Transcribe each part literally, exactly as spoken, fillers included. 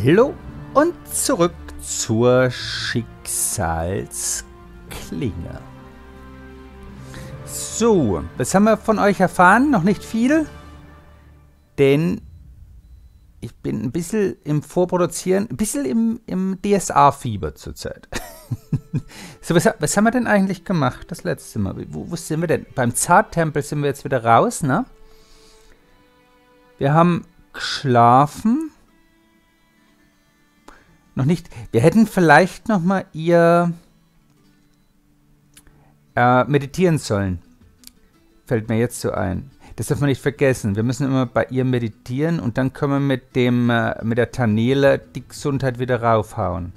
Hallo und zurück zur Schicksalsklinge. So, was haben wir von euch erfahren? Noch nicht viel, denn ich bin ein bisschen im Vorproduzieren, ein bisschen im, im D S A-Fieber zurzeit. So, was, was haben wir denn eigentlich gemacht das letzte Mal? Wo, wo sind wir denn? Beim Zarttempel sind wir jetzt wieder raus, ne? Wir haben geschlafen. Noch nicht. Wir hätten vielleicht noch mal ihr äh, meditieren sollen. Fällt mir jetzt so ein. Das darf man nicht vergessen. Wir müssen immer bei ihr meditieren und dann können wir mit dem äh, mit der Tanele die Gesundheit wieder raufhauen.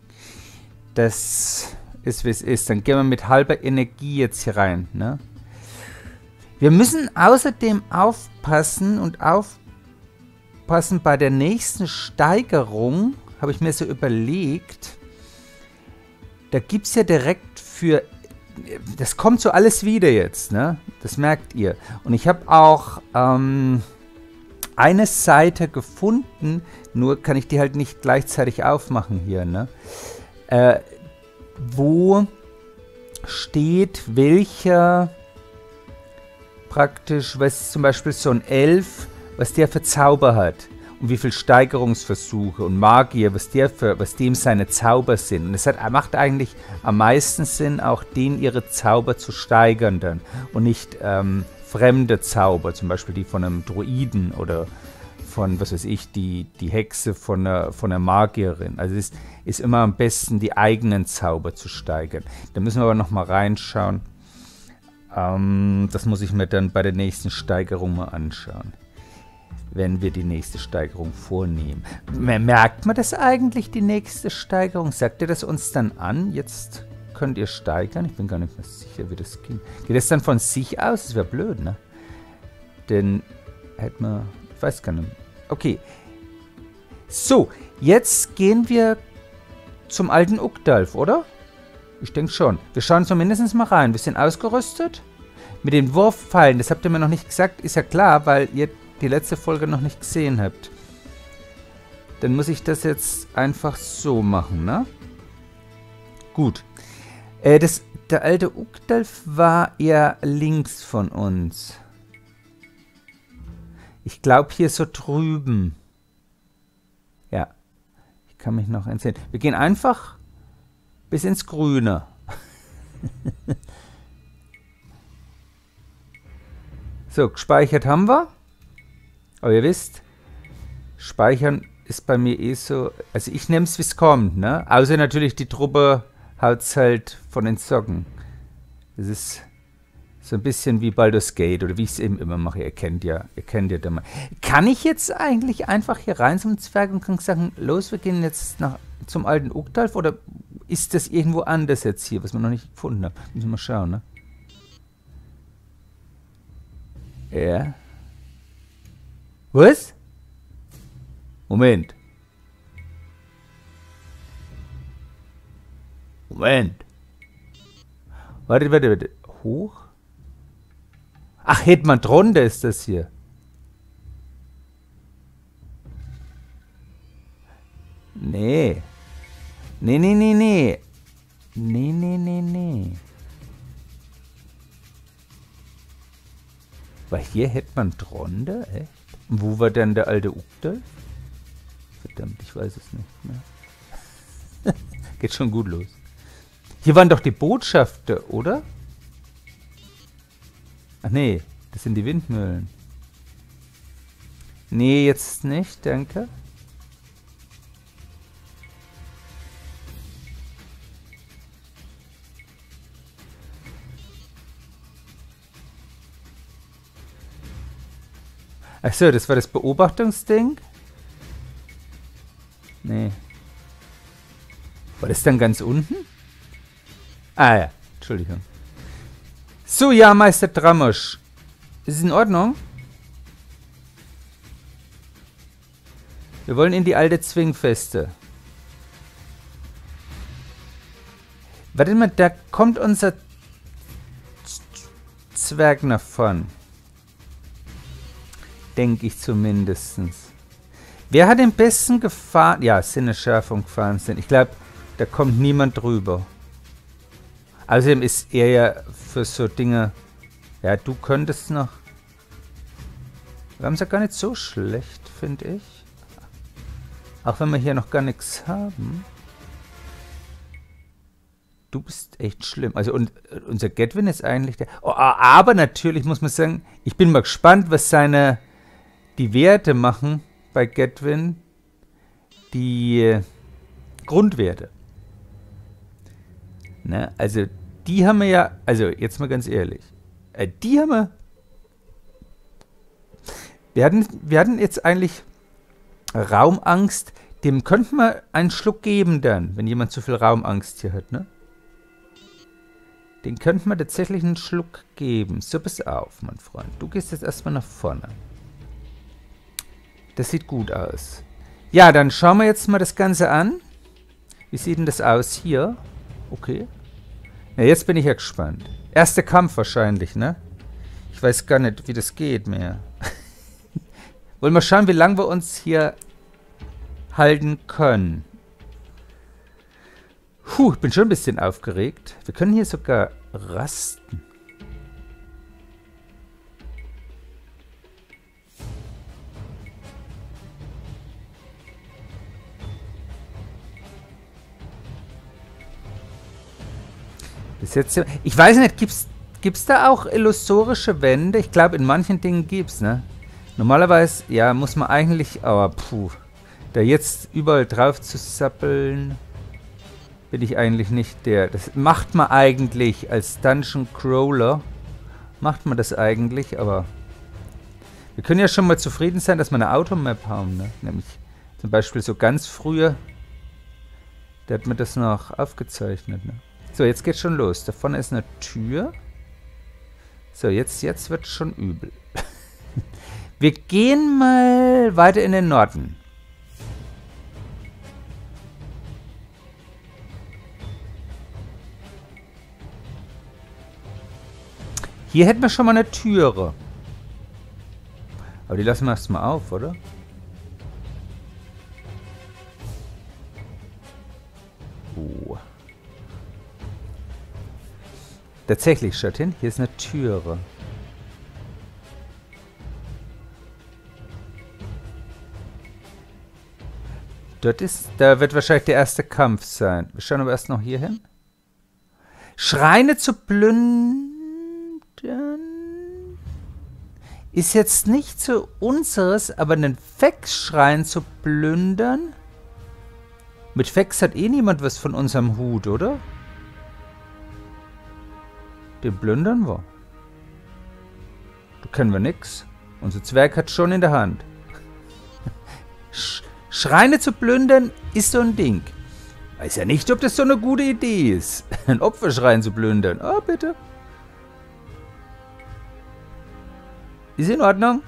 Das ist, wie es ist. Dann gehen wir mit halber Energie jetzt hier rein, ne? Wir müssen außerdem aufpassen und aufpassen bei der nächsten Steigerung, habe ich mir so überlegt, da gibt es ja direkt für, das kommt so alles wieder jetzt, ne? Das merkt ihr. Und ich habe auch ähm, eine Seite gefunden, nur kann ich die halt nicht gleichzeitig aufmachen hier, ne? Äh, wo steht, welcher praktisch, was zum Beispiel so ein Elf, was der für Zauber hat und wie viel Steigerungsversuche und Magier, was der für, was dem seine Zauber sind. Und es hat, macht eigentlich am meisten Sinn, auch denen ihre Zauber zu steigern dann und nicht ähm, fremde Zauber, zum Beispiel die von einem Druiden oder von, was weiß ich, die, die Hexe von einer, von einer Magierin. Also es ist, ist immer am besten, die eigenen Zauber zu steigern. Da müssen wir aber nochmal reinschauen. Ähm, das muss ich mir dann bei der nächsten Steigerung mal anschauen. Wenn wir die nächste Steigerung vornehmen. Merkt man das eigentlich, die nächste Steigerung? Sagt ihr das uns dann an? Jetzt könnt ihr steigern. Ich bin gar nicht mehr sicher, wie das ging. Geht das dann von sich aus? Das wäre blöd, ne? Denn hätte man... Ich weiß gar nicht. Okay. So, jetzt gehen wir zum alten Uckdalf, oder? Ich denke schon. Wir schauen zumindest mal rein. Wir sind ausgerüstet. Mit den Wurfpfeilen, das habt ihr mir noch nicht gesagt, ist ja klar, weil ihr die letzte Folge noch nicht gesehen habt. Dann muss ich das jetzt einfach so machen, ne? Gut. Äh, das, der alte Uckdalf war eher links von uns. Ich glaube hier so drüben. Ja. Ich kann mich noch entsinnen. Wir gehen einfach bis ins Grüne. So, gespeichert haben wir. Aber ihr wisst, Speichern ist bei mir eh so... Also ich nehme es, wie es kommt, ne? Außer natürlich die Truppe haut's halt von den Socken. Das ist... So ein bisschen wie Baldur's Gate oder wie ich es eben immer mache. Ihr kennt ja, ihr kennt ja mal. Kann ich jetzt eigentlich einfach hier rein zum Zwerg und kann sagen, los, wir gehen jetzt nach, zum alten Uckdalf? Oder ist das irgendwo anders jetzt hier, was wir noch nicht gefunden haben? Müssen wir mal schauen, ne? Ja. Was? Moment. Moment. Warte, warte, warte. Hoch? Ach, Hetman drunter ist das hier. Nee. Nee, nee, nee, nee. Nee, nee, nee, nee. War hier Hetman drunter? Echt? Und wo war denn der alte Uckdalf? Verdammt, ich weiß es nicht mehr. Geht schon gut los. Hier waren doch die Botschafter, oder? Ach nee, das sind die Windmühlen. Nee, jetzt nicht, danke. Achso, das war das Beobachtungsding? Nee. War das dann ganz unten? Ah ja, Entschuldigung. So, ja, Meister Dramosch. Ist es in Ordnung? Wir wollen in die alte Zwingfeste. Warte mal, da kommt unser Zwerg nach vorn. Denke ich zumindest. Wer hat den besten gefahren? Ja, Sinneschärfung gefahren sind. Ich glaube, da kommt niemand drüber. Außerdem ist er ja für so Dinge... Ja, du könntest noch... Wir haben es ja gar nicht so schlecht, finde ich. Auch wenn wir hier noch gar nichts haben. Du bist echt schlimm. Also und unser Gedwin ist eigentlich der... Oh, aber natürlich muss man sagen, ich bin mal gespannt, was seine... die Werte machen bei Gedwin. Die äh, Grundwerte. Ne? Also die haben wir ja... Also jetzt mal ganz ehrlich. Äh, die haben wir... Wir hatten, wir hatten jetzt eigentlich Raumangst. Dem könnten wir einen Schluck geben dann, wenn jemand zu viel Raumangst hier hat, ne? Den könnten wir tatsächlich einen Schluck geben. So, pass auf, mein Freund. Du gehst jetzt erstmal nach vorne. Das sieht gut aus. Ja, dann schauen wir jetzt mal das Ganze an. Wie sieht denn das aus hier? Okay. Ja, jetzt bin ich ja gespannt. Erster Kampf wahrscheinlich, ne? Ich weiß gar nicht, wie das geht mehr. Wollen wir schauen, wie lange wir uns hier halten können. Puh, ich bin schon ein bisschen aufgeregt. Wir können hier sogar rasten. Bis jetzt, ich weiß nicht, gibt's, gibt's da auch illusorische Wände? Ich glaube, in manchen Dingen gibt's, ne? Normalerweise, ja, muss man eigentlich, aber puh, da jetzt überall drauf zu sappeln, bin ich eigentlich nicht der. Das macht man eigentlich als Dungeon Crawler, macht man das eigentlich, aber wir können ja schon mal zufrieden sein, dass wir eine Automap haben, ne? Nämlich zum Beispiel so ganz früher, da hat man das noch aufgezeichnet, ne? So, jetzt geht's schon los. Da vorne ist eine Tür. So, jetzt, jetzt wird schon übel. Wir gehen mal weiter in den Norden. Hier hätten wir schon mal eine Türe. Aber die lassen wir erstmal auf, oder? Oh. Tatsächlich, schaut hin, hier ist eine Türe. Dort ist, da wird wahrscheinlich der erste Kampf sein. Wir schauen aber erst noch hier hin. Schreine zu plündern ist jetzt nicht so unseres, aber einen Fex-Schrein zu plündern. Mit Fex hat eh niemand was von unserem Hut, oder? Den plündern wir. Da können wir nix. Unser Zwerg hat schon in der Hand. Sch Schreine zu plündern ist so ein Ding. Weiß ja nicht, ob das so eine gute Idee ist. Ein Opferschrein zu plündern. Oh, bitte. Ist in Ordnung?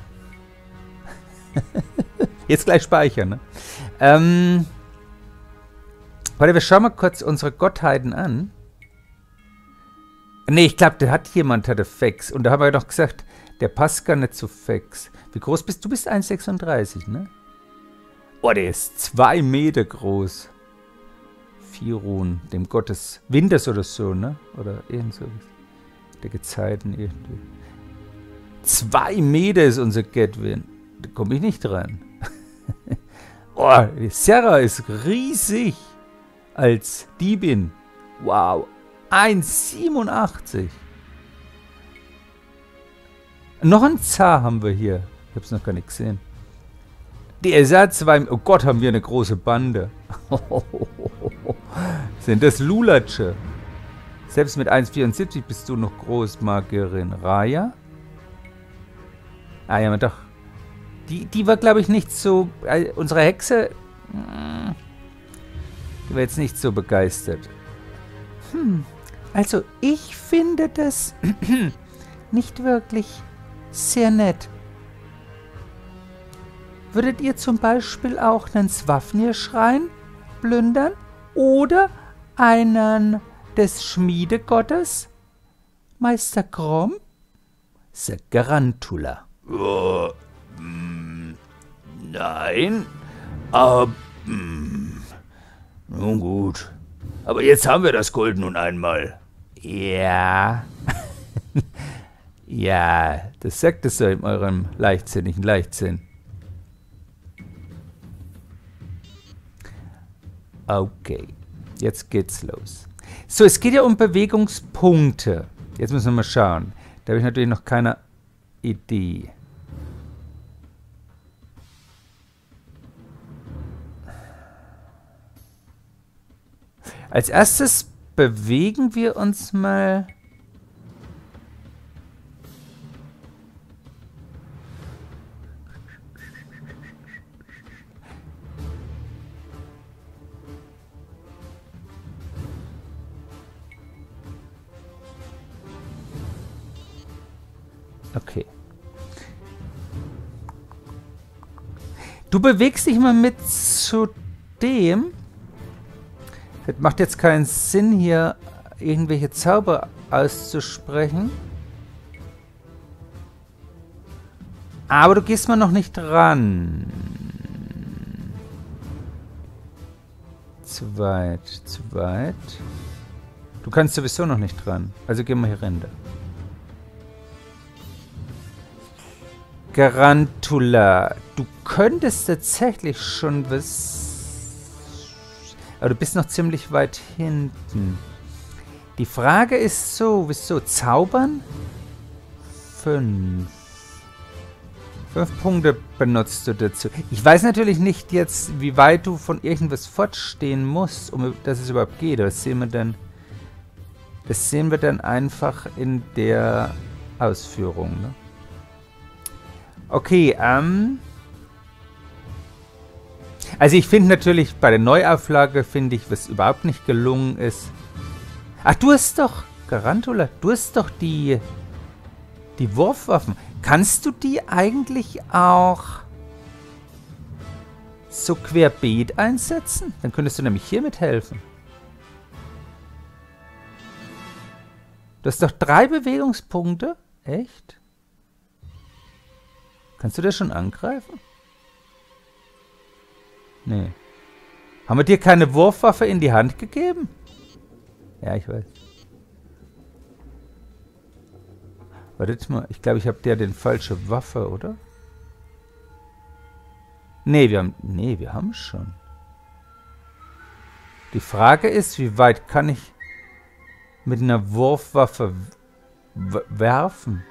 Jetzt gleich speichern, ne? Ähm. Warte, wir schauen mal kurz unsere Gottheiten an. Ne, ich glaube, da hat jemand hatte Fex. Und da haben wir doch gesagt, der passt gar nicht zu Fex. Wie groß bist du? Du bist eins Komma sechsunddreißig, ne? Oh, der ist zwei Meter groß. Firun, dem Gott des Winters oder so, ne? Oder irgend so. Der Gezeiten irgendwie. Zwei Meter ist unser Gedwin. Da komme ich nicht dran. Oh, die Serra ist riesig. Als Diebin. Wow. eins Komma siebenundachtzig. Noch ein Zar haben wir hier. Ich habe es noch gar nicht gesehen. Die S A zwei... Oh Gott, haben wir eine große Bande. Sind das Lulatsche? Selbst mit eins Komma vierundsiebzig bist du noch Großmagierin. Raya? Ah ja, doch. Die, die war, glaube ich, nicht so... Äh, unsere Hexe... Mh, die war jetzt nicht so begeistert. Hm, also ich finde das nicht wirklich sehr nett. Würdet ihr zum Beispiel auch einen Swafnir-Schrein plündern? Oder einen des Schmiedegottes? Meister Grom? Sagarantula. Oh, mm, nein, Ah, hm, nun gut. Aber jetzt haben wir das Gold nun einmal. Ja. Ja, das sagt es so in eurem leichtsinnigen Leichtsinn. Okay, jetzt geht's los. So, es geht ja um Bewegungspunkte. Jetzt müssen wir mal schauen. Da habe ich natürlich noch keine Idee. Als erstes bewegen wir uns mal... Okay. Du bewegst dich mal mit zu dem. Das macht jetzt keinen Sinn, hier irgendwelche Zauber auszusprechen. Aber du gehst mal noch nicht ran. Zu weit, zu weit. Du kannst sowieso noch nicht ran. Also gehen wir hier runter. Garantula. Du könntest tatsächlich schon was... Aber du bist noch ziemlich weit hinten. Die Frage ist so, wieso? Zaubern? Fünf. Fünf Punkte benutzt du dazu. Ich weiß natürlich nicht jetzt, wie weit du von irgendwas fortstehen musst, um dass es überhaupt geht. Das sehen wir dann... Das sehen wir dann einfach in der Ausführung, ne? Okay, ähm... Also ich finde natürlich, bei der Neuauflage finde ich, was überhaupt nicht gelungen ist... Ach, du hast doch, Garantula, du hast doch die... Die Wurfwaffen. Kannst du die eigentlich auch so querbeet einsetzen? Dann könntest du nämlich hier mithelfen. Du hast doch drei Bewegungspunkte. Echt? Kannst du das schon angreifen? Nee. Haben wir dir keine Wurfwaffe in die Hand gegeben? Ja, ich weiß. Wartet mal, ich glaube, ich habe der den falsche Waffe, oder? Nee, wir haben... Nee, wir haben schon. Die Frage ist, wie weit kann ich mit einer Wurfwaffe werfen?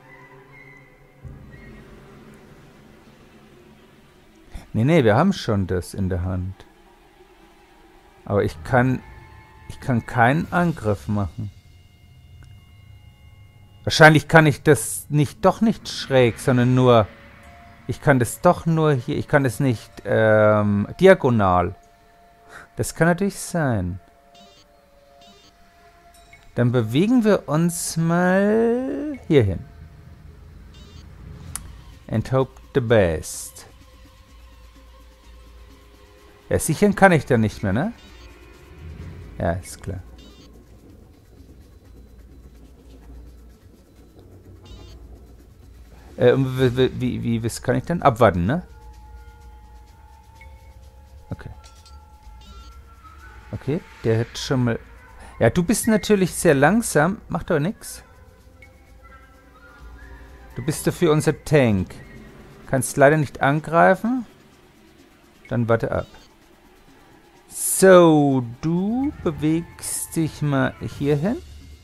Nee, nee, wir haben schon das in der Hand. Aber ich kann... Ich kann keinen Angriff machen. Wahrscheinlich kann ich das nicht, doch nicht schräg, sondern nur... Ich kann das doch nur hier... Ich kann das nicht ähm, diagonal. Das kann natürlich sein. Dann bewegen wir uns mal hierhin. And hope the best. Ja, sichern kann ich da nicht mehr, ne? Ja, ist klar. Äh, wie, wie, wie, was kann ich denn? Abwarten, ne? Okay. Okay, der hat schon mal... Ja, du bist natürlich sehr langsam. Macht doch nichts. Du bist dafür unser Tank. Kannst leider nicht angreifen. Dann warte ab. So, du bewegst dich mal hier hin.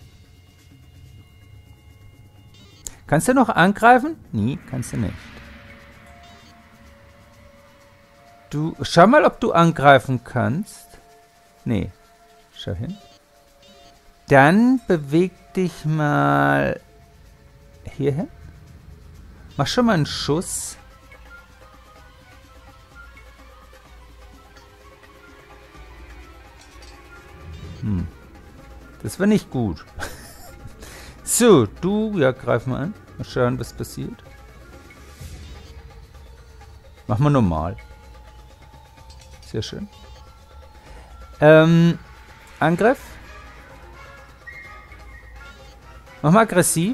Kannst du noch angreifen? Nee, kannst du nicht. Du, schau mal, ob du angreifen kannst. Nee, schau hin. Dann beweg dich mal hier hin. Mach schon mal einen Schuss. Hm. Das war nicht gut. So, du, ja, greif mal an. Mal schauen, was passiert. Mach mal normal. Sehr schön. Ähm, Angriff. Mach mal aggressiv.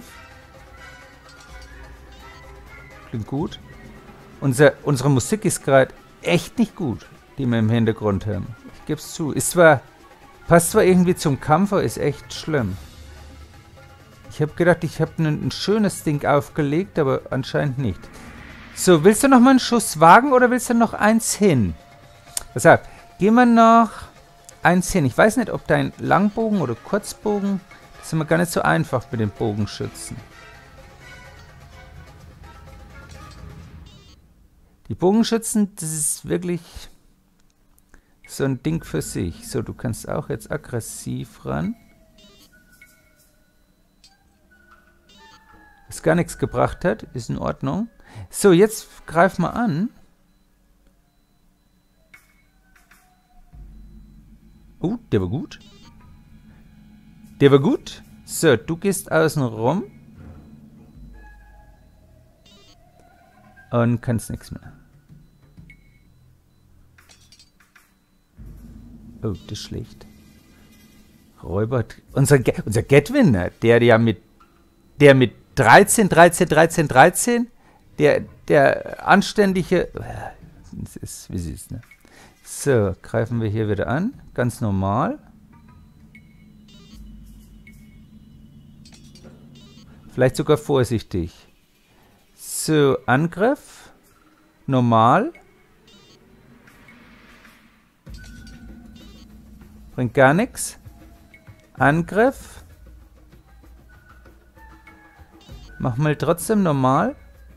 Klingt gut. Unser, unsere Musik ist gerade echt nicht gut, die wir im Hintergrund haben. Ich gebe es zu. Ist zwar, passt zwar irgendwie zum Kampf, aber ist echt schlimm. Ich habe gedacht, ich habe ein, ein schönes Ding aufgelegt, aber anscheinend nicht. So, willst du noch mal einen Schuss wagen oder willst du noch eins hin? Deshalb, gehen wir noch eins hin. Ich weiß nicht, ob dein Langbogen oder Kurzbogen, das ist immer gar nicht so einfach mit den Bogenschützen. Die Bogenschützen, das ist wirklich so ein Ding für sich. So, du kannst auch jetzt aggressiv ran. Was gar nichts gebracht hat, ist in Ordnung. So, jetzt greif mal an. Oh, der war gut. Der war gut. So, du gehst außen rum. Und kannst nichts mehr. Oh, das ist schlecht. Räuber. Unser, unser Gatwin, der ja mit. Der mit dreizehn, dreizehn, dreizehn, dreizehn. Der, der anständige. Das ist, wie sie ist, ne? So, greifen wir hier wieder an. Ganz normal. Vielleicht sogar vorsichtig. So, Angriff. Normal. Bringt gar nichts. Angriff. Mach mal trotzdem normal.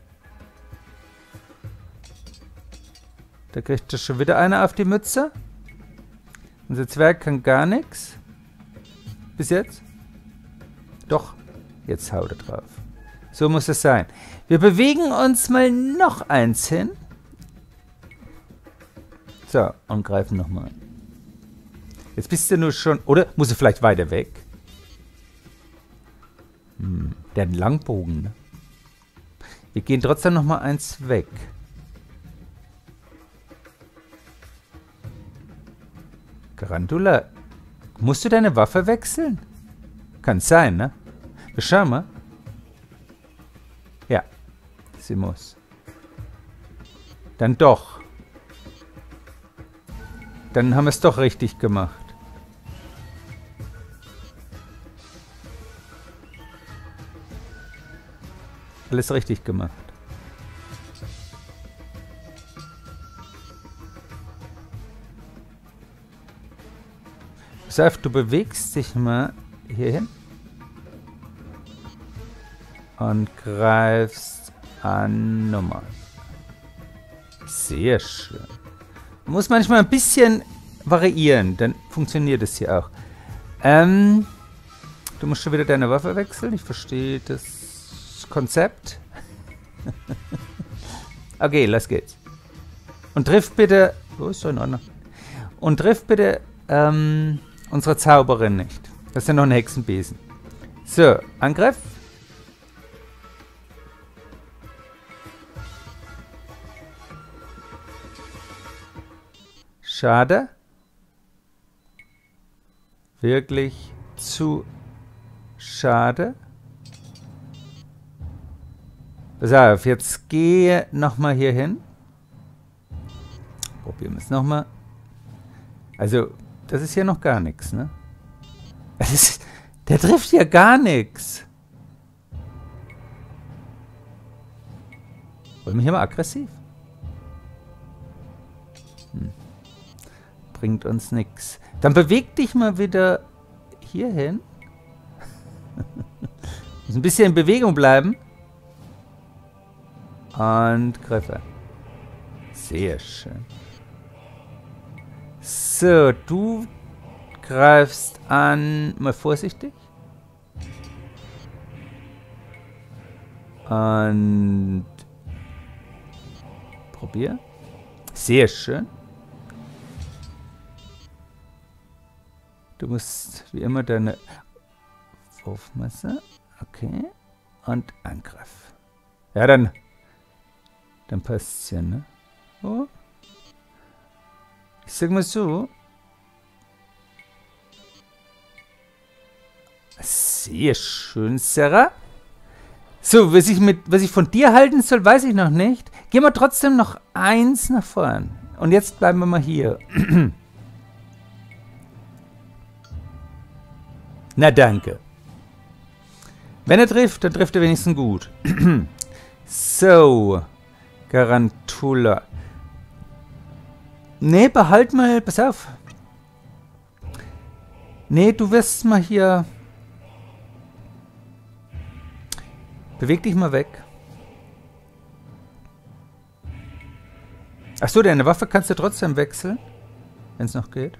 Da kriegt er schon wieder einer auf die Mütze. Unser Zwerg kann gar nichts. Bis jetzt. Doch. Jetzt haut er drauf. So muss es sein. Wir bewegen uns mal noch eins hin. So, und greifen nochmal. Jetzt bist du nur schon... Oder muss er vielleicht weiter weg? Hm, der hat einen Langbogen, ne? Wir gehen trotzdem nochmal eins weg. Garantula, musst du deine Waffe wechseln? Kann sein, ne? Wir schauen mal. Ja, sie muss. Dann doch. Dann haben wir es doch richtig gemacht. Alles richtig gemacht. Pass auf, du bewegst dich mal hier hin. Und greifst an Nummer. Sehr schön. Man muss manchmal ein bisschen variieren, dann funktioniert es hier auch. Ähm, du musst schon wieder deine Waffe wechseln. Ich verstehe das Konzept. Okay, los geht's. Und triff bitte... Wo ist so in Ordnung? Und triff bitte ähm, unsere Zauberin nicht. Das ist ja noch ein Hexenbesen. So, Angriff. Schade. Wirklich zu schade. Pass auf, jetzt gehe nochmal hier hin. Probieren wir es nochmal. Also, das ist hier noch gar nichts, ne? Das ist, der trifft hier gar nichts. Wollen wir hier mal aggressiv? Hm. Bringt uns nichts. Dann beweg dich mal wieder hier hin. Muss ein bisschen in Bewegung bleiben. Und Griffe. Sehr schön. So, du greifst an. Mal vorsichtig. Und probier. Sehr schön. Du musst wie immer deine Wurfmasse. Okay. Und Angriff. Ja, dann. Dann passt es ja, ne? Oh. Ich sag mal so. Sehr schön, Sarah. So, was ich, mit, was ich von dir halten soll, weiß ich noch nicht. Gehen wir trotzdem noch eins nach vorn. und jetzt bleiben wir mal hier. Na danke. Wenn er trifft, dann trifft er wenigstens gut. So. Garantula. Nee, behalt mal, pass auf. Nee, du wirst mal hier... Beweg dich mal weg. Achso, deine Waffe kannst du trotzdem wechseln. Wenn es noch geht.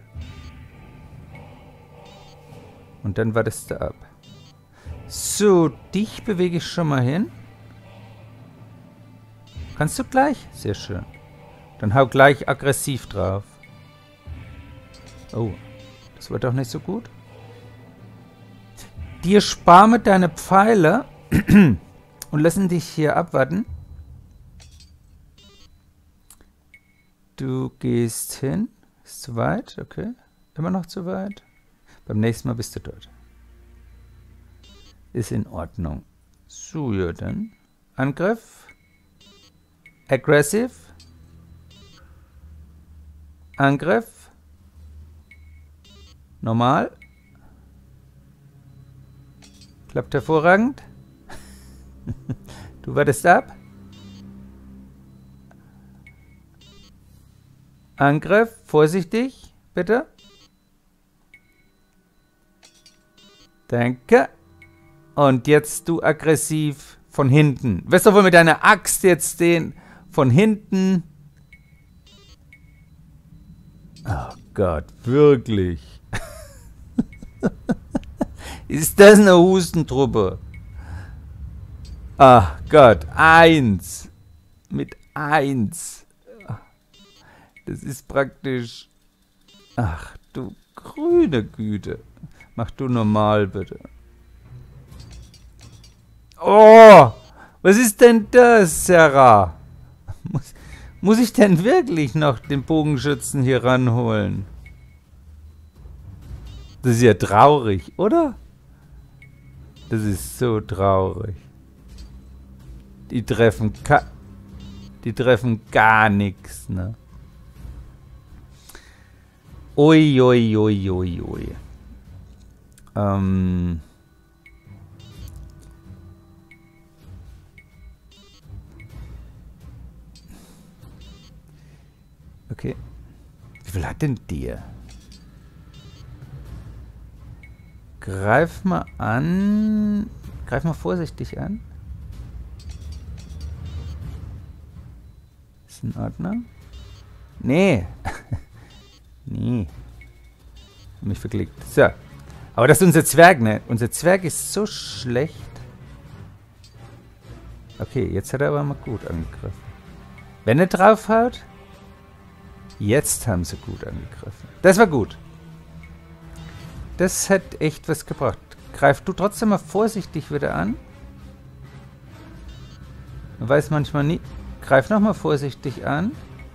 Und dann wartest du ab. So, dich bewege ich schon mal hin. Kannst du gleich? Sehr schön. Dann hau gleich aggressiv drauf. Oh, das wird doch nicht so gut. Dir spar mit deine Pfeile und lassen dich hier abwarten. Du gehst hin. Ist zu weit, okay. Immer noch zu weit. Beim nächsten Mal bist du dort. Ist in Ordnung. So, ja dann. Angriff. Aggressive. Angriff. Normal. Klappt hervorragend. Du wartest ab. Angriff. Vorsichtig, bitte. Danke. Und jetzt du aggressiv von hinten. Wirst du wohl mit deiner Axt jetzt den von hinten... Oh Gott, wirklich. Ist das eine Hustentruppe? Ach Gott, eins. Mit eins. Das ist praktisch... Ach du grüne Güte. Mach du normal, bitte. Oh, was ist denn das, Sarah? Muss, muss ich denn wirklich noch den Bogenschützen hier ranholen? Das ist ja traurig, oder? Das ist so traurig. Die treffen, die treffen gar nichts, ne? Ui, ui, ui, ui, ui. Ähm... Okay. Wie viel hat denn der? Greif mal an. Greif mal vorsichtig an. Ist in Ordnung? Nee. Nee. Hab mich verklickt. So. Aber das ist unser Zwerg, ne? Unser Zwerg ist so schlecht. Okay, jetzt hat er aber mal gut angegriffen. Wenn er draufhaut... Jetzt haben sie gut angegriffen. Das war gut. Das hat echt was gebracht. Greif du trotzdem mal vorsichtig wieder an. Man weiß manchmal nie. Greif nochmal vorsichtig an.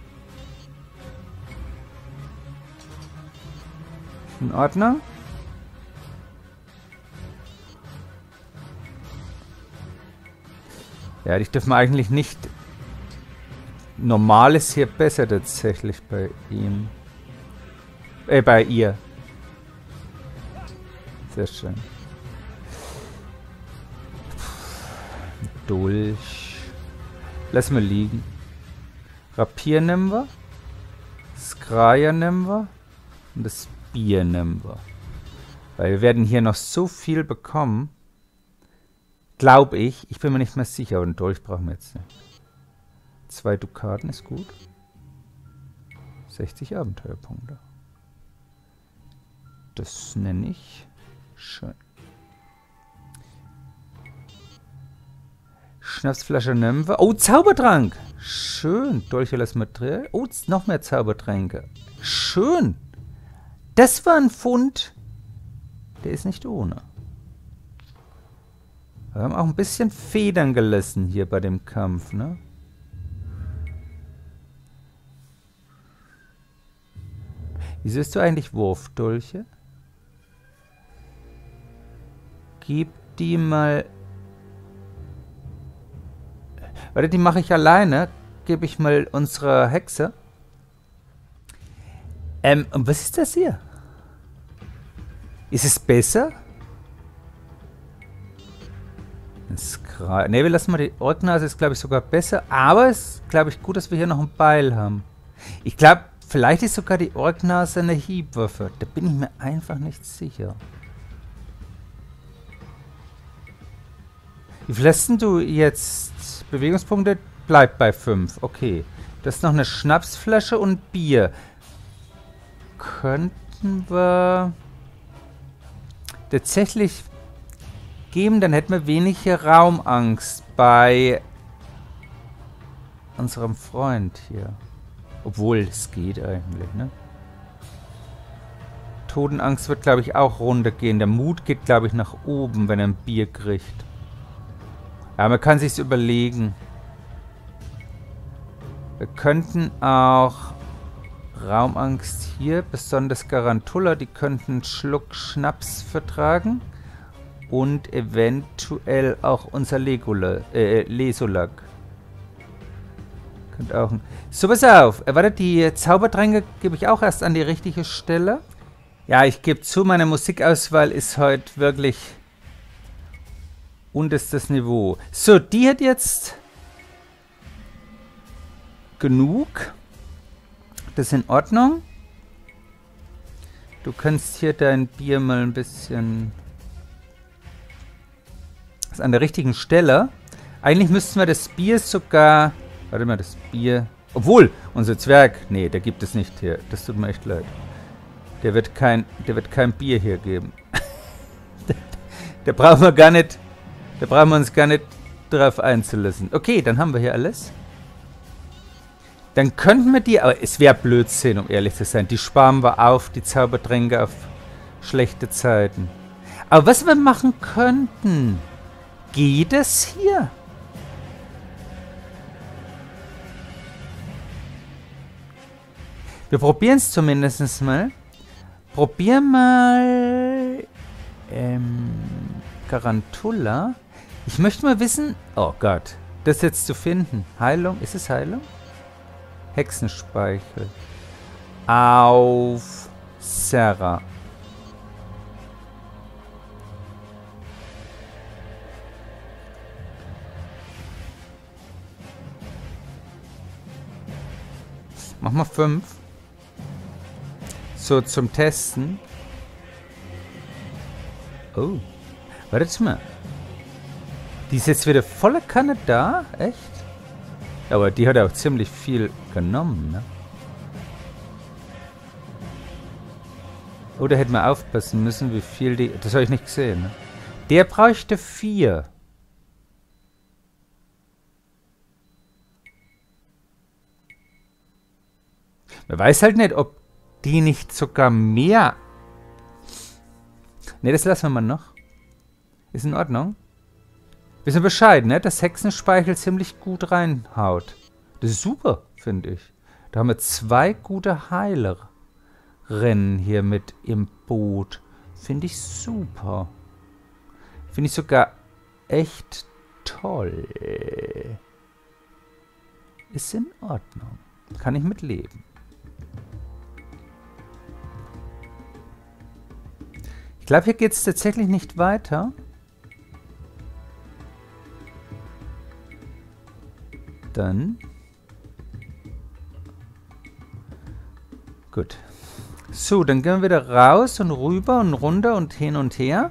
In Ordnung. Ja, ich darf mal eigentlich nicht... Normal ist hier besser tatsächlich bei ihm. Äh, bei ihr. Sehr schön. Dolch. Lass mal liegen. Rapier nehmen wir. Skraja nehmen wir. Und das Bier nehmen wir. Weil wir werden hier noch so viel bekommen. Glaube ich. Ich bin mir nicht mehr sicher. Aber einen Dolch brauchen wir jetzt nicht. Zwei Dukaten ist gut. sechzig Abenteuerpunkte. Das nenne ich schön. Schnapsflasche nehmen wir. Oh, Zaubertrank. Schön. Dolche lassen wir drin. Oh, noch mehr Zaubertränke. Schön. Das war ein Fund. Der ist nicht ohne. Wir haben auch ein bisschen Federn gelassen hier bei dem Kampf, ne? Wieso ist du eigentlich Wurfdolche? Gib die mal... Warte, die mache ich alleine. Gebe ich mal unserer Hexe. Ähm, und was ist das hier? Ist es besser? Ne, wir lassen mal die Orgnase, ist glaube ich sogar besser, aber es ist glaube ich gut, dass wir hier noch ein Beil haben. Ich glaube, vielleicht ist sogar die Orgnase eine Hiebwaffe. Da bin ich mir einfach nicht sicher. Wie viel hast denn du jetzt? Bewegungspunkte? Bleibt bei fünf. Okay. Das ist noch eine Schnapsflasche und Bier. Könnten wir tatsächlich geben, dann hätten wir weniger Raumangst bei unserem Freund hier. Obwohl, es geht eigentlich, ne? Totenangst wird, glaube ich, auch runtergehen. Der Mut geht, glaube ich, nach oben, wenn er ein Bier kriegt. Ja, man kann sich's überlegen. Wir könnten auch Raumangst hier, besonders Garantulla, die könnten einen Schluck Schnaps vertragen. Und eventuell auch unser Legola, äh, Lesolak. Könnte auch ein... So, pass auf. Äh, warte, die Zaubertränke gebe ich auch erst an die richtige Stelle. Ja, ich gebe zu, meine Musikauswahl ist heute wirklich unterstes Niveau. So, die hat jetzt genug. Das ist in Ordnung. Du kannst hier dein Bier mal ein bisschen... Das ist an der richtigen Stelle. Eigentlich müssten wir das Bier sogar... Warte mal, das Bier... Obwohl, unser Zwerg... Nee, der gibt es nicht hier. Das tut mir echt leid. Der wird kein, der wird kein Bier hier geben. Der brauchen wir gar nicht... Da brauchen wir uns gar nicht drauf einzulassen. Okay, dann haben wir hier alles. Dann könnten wir die... Aber es wäre Blödsinn, um ehrlich zu sein. Die sparen wir auf, die Zaubertränke auf schlechte Zeiten. Aber was wir machen könnten... Geht es hier? Wir probieren es zumindest mal. Probier mal... Ähm... Garantulla. Ich möchte mal wissen... Oh Gott. Das jetzt zu finden. Heilung. Ist es Heilung? Hexenspeichel. Auf... Serra. Mach mal fünf. So, zum Testen. Oh. Wartet mal. Die ist jetzt wieder volle Kanne da? Echt? Aber die hat auch ziemlich viel genommen, ne? Oh, da hätten wir aufpassen müssen, wie viel die... Das habe ich nicht gesehen, ne? Der bräuchte vier. Man weiß halt nicht, ob die nicht sogar mehr... Ne, das lassen wir mal noch. Ist in Ordnung. Wir sind Bescheid, ne? Dass Hexenspeichel ziemlich gut reinhaut. Das ist super, finde ich. Da haben wir zwei gute Heilerinnen hier mit im Boot. Finde ich super. Finde ich sogar echt toll. Ist in Ordnung. Kann ich mit leben. Ich glaube, hier geht es tatsächlich nicht weiter. Dann. Gut. So, dann gehen wir wieder raus und rüber und runter und hin und her.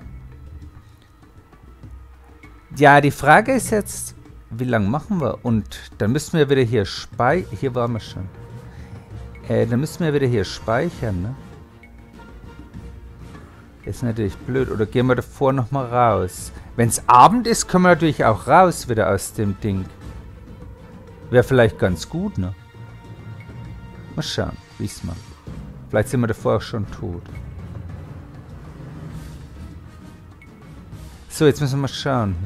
Ja, die Frage ist jetzt, wie lange machen wir? Und dann müssen wir wieder hier speichern. Hier waren wir schon. Äh, dann müssen wir wieder hier speichern, ne? Ist natürlich blöd. Oder gehen wir davor nochmal raus? Wenn es Abend ist, können wir natürlich auch raus wieder aus dem Ding. Wäre vielleicht ganz gut, ne? Mal schauen, wie ich es mache. Vielleicht sind wir davor auch schon tot. So, jetzt müssen wir mal schauen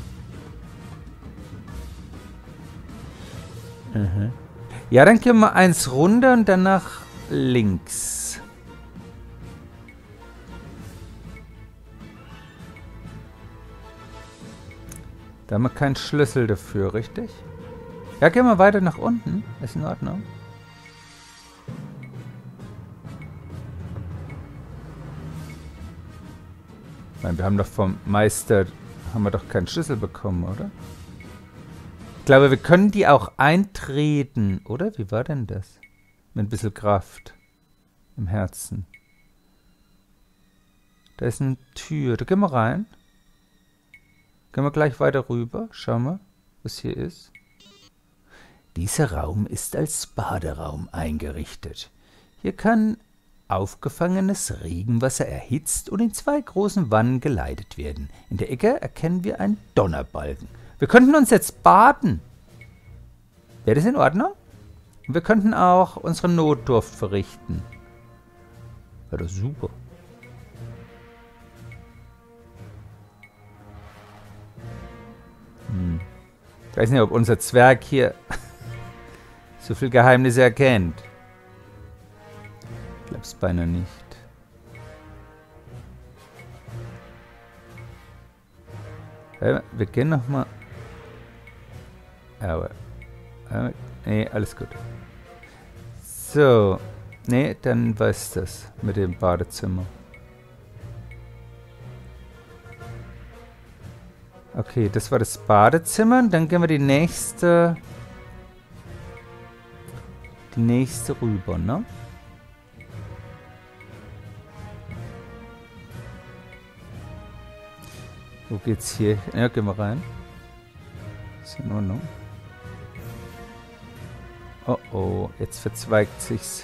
hier. Mhm. Ja, dann gehen wir eins runter und dann nach links. Da haben wir keinen Schlüssel dafür, richtig? Ja, gehen wir weiter nach unten. Ist in Ordnung. Ich meine, wir haben doch vom Meister, haben wir doch keinen Schlüssel bekommen, oder? Ich glaube, wir können die auch eintreten, oder? Wie war denn das? Mit ein bisschen Kraft im Herzen. Da ist eine Tür. Da gehen wir rein. Gehen wir gleich weiter rüber. Schauen wir, was hier ist. Dieser Raum ist als Baderaum eingerichtet. Hier kann aufgefangenes Regenwasser erhitzt und in zwei großen Wannen geleitet werden. In der Ecke erkennen wir einen Donnerbalken. Wir könnten uns jetzt baden. Wäre das in Ordnung? Und wir könnten auch unsere Notdurft verrichten. Wäre das super. Hm. Ich weiß nicht, ob unser Zwerg hier so viel Geheimnisse erkennt. Ich glaub's beinahe nicht. Wir gehen nochmal. Aber. aber nee, alles gut. So. Nee, dann weiß das mit dem Badezimmer. Okay, das war das Badezimmer. Dann gehen wir die nächste. Die nächste rüber, ne? Wo geht's hier? Ja, gehen wir rein. Ist in Ordnung. Oh oh, jetzt verzweigt sich's.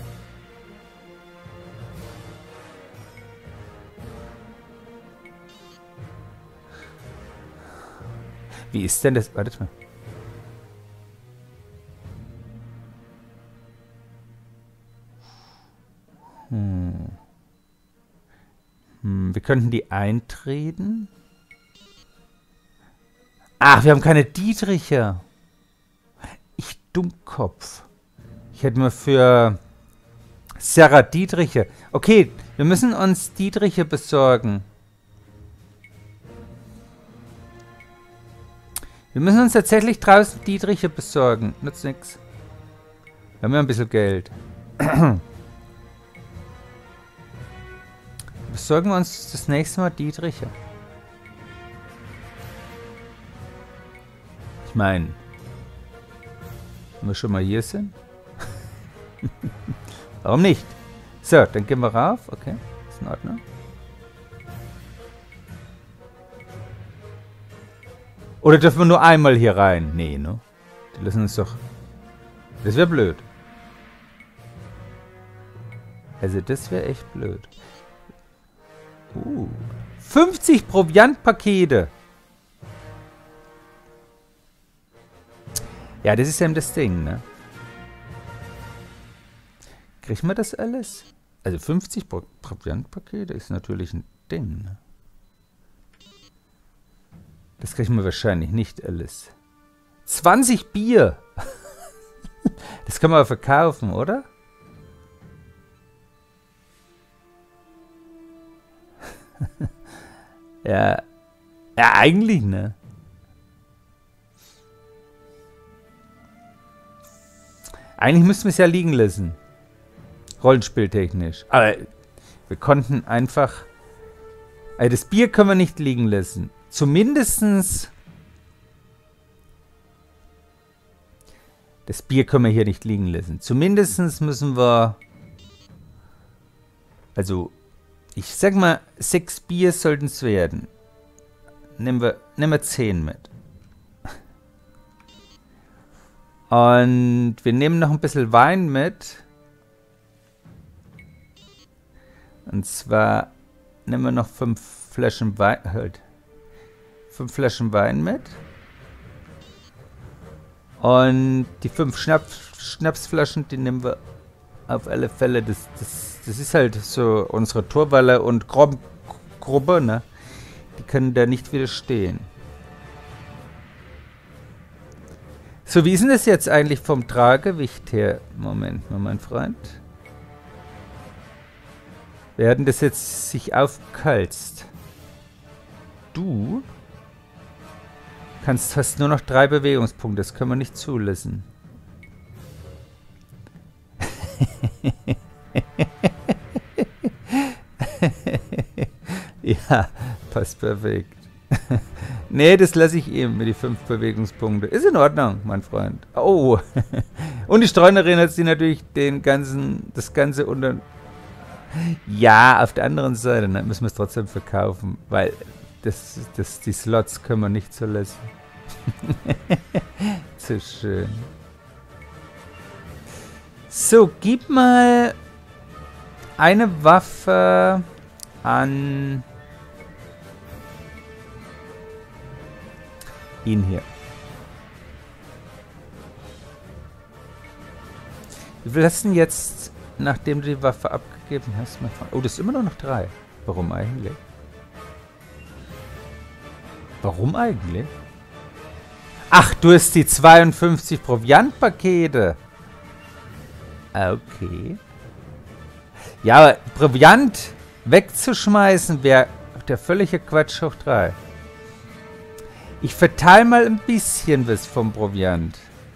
Wie ist denn das? Wartet mal. Hm. Hm, wir könnten die eintreten. Ach, wir haben keine Dietriche. Ich Dummkopf. Ich hätte mir für Sarah Dietriche. Okay, wir müssen uns Dietriche besorgen. Wir müssen uns tatsächlich draußen Dietriche besorgen. Nützt nix. Wir haben ja ein bisschen Geld. Besorgen wir uns das nächste Mal Dietriche. Ich meine, wenn wir schon mal hier sind. Warum nicht? So, dann gehen wir rauf. Okay, ist in Ordnung. Oder dürfen wir nur einmal hier rein? Nee, ne? Die lassen uns doch... Das wäre blöd. Also das wäre echt blöd. Uh, fünfzig Proviantpakete. Ja, das ist eben das Ding, ne? Kriegen wir das alles? Also fünfzig Pro Proviantpakete ist natürlich ein Ding, ne? Das kriegen wir wahrscheinlich nicht alles. zwanzig Bier! Das können wir verkaufen, oder? ja. Ja, eigentlich, ne? Eigentlich müssten wir es ja liegen lassen. Rollenspieltechnisch. Aber wir konnten einfach... Also das Bier können wir nicht liegen lassen. Zumindestens... Das Bier können wir hier nicht liegen lassen. Zumindestens müssen wir... Also, ich sag mal, sechs Bier sollten es werden. Nehmen wir, nehmen wir zehn mit. Und wir nehmen noch ein bisschen Wein mit. Und zwar nehmen wir noch fünf Flaschen Wein. Halt. Fünf Flaschen Wein mit. Und die fünf Schnaps, Schnapsflaschen, die nehmen wir auf alle Fälle. Das, das, das ist halt so unsere Torwaller und Gruppe, ne? Die können da nicht widerstehen. So, wie ist denn das jetzt eigentlich vom Tragewicht her? Moment mal, mein Freund. Werden das jetzt sich aufkalzt? Du kannst, hast nur noch drei Bewegungspunkte. Das können wir nicht zulassen. ja, Passt perfekt. Nee, das lasse ich ihm mit die fünf Bewegungspunkte. Ist in Ordnung, mein Freund. Oh. Und die Streunerin hat sie natürlich den ganzen, das Ganze unter... Ja, auf der anderen Seite ne, müssen wir es trotzdem verkaufen, weil das, das, die Slots können wir nicht so lassen. Zu schön. So, gib mal eine Waffe an ihn hier. Wie viel hast du denn jetzt, nachdem du die Waffe abgegeben hast? Mal oh, das ist immer nur noch drei. Warum eigentlich? Warum eigentlich? Ach, du hast die zweiundfünfzig Proviantpakete. Okay. Ja, aber Proviant wegzuschmeißen wäre der völlige Quatsch hoch drei. Ich verteile mal ein bisschen was vom Proviant.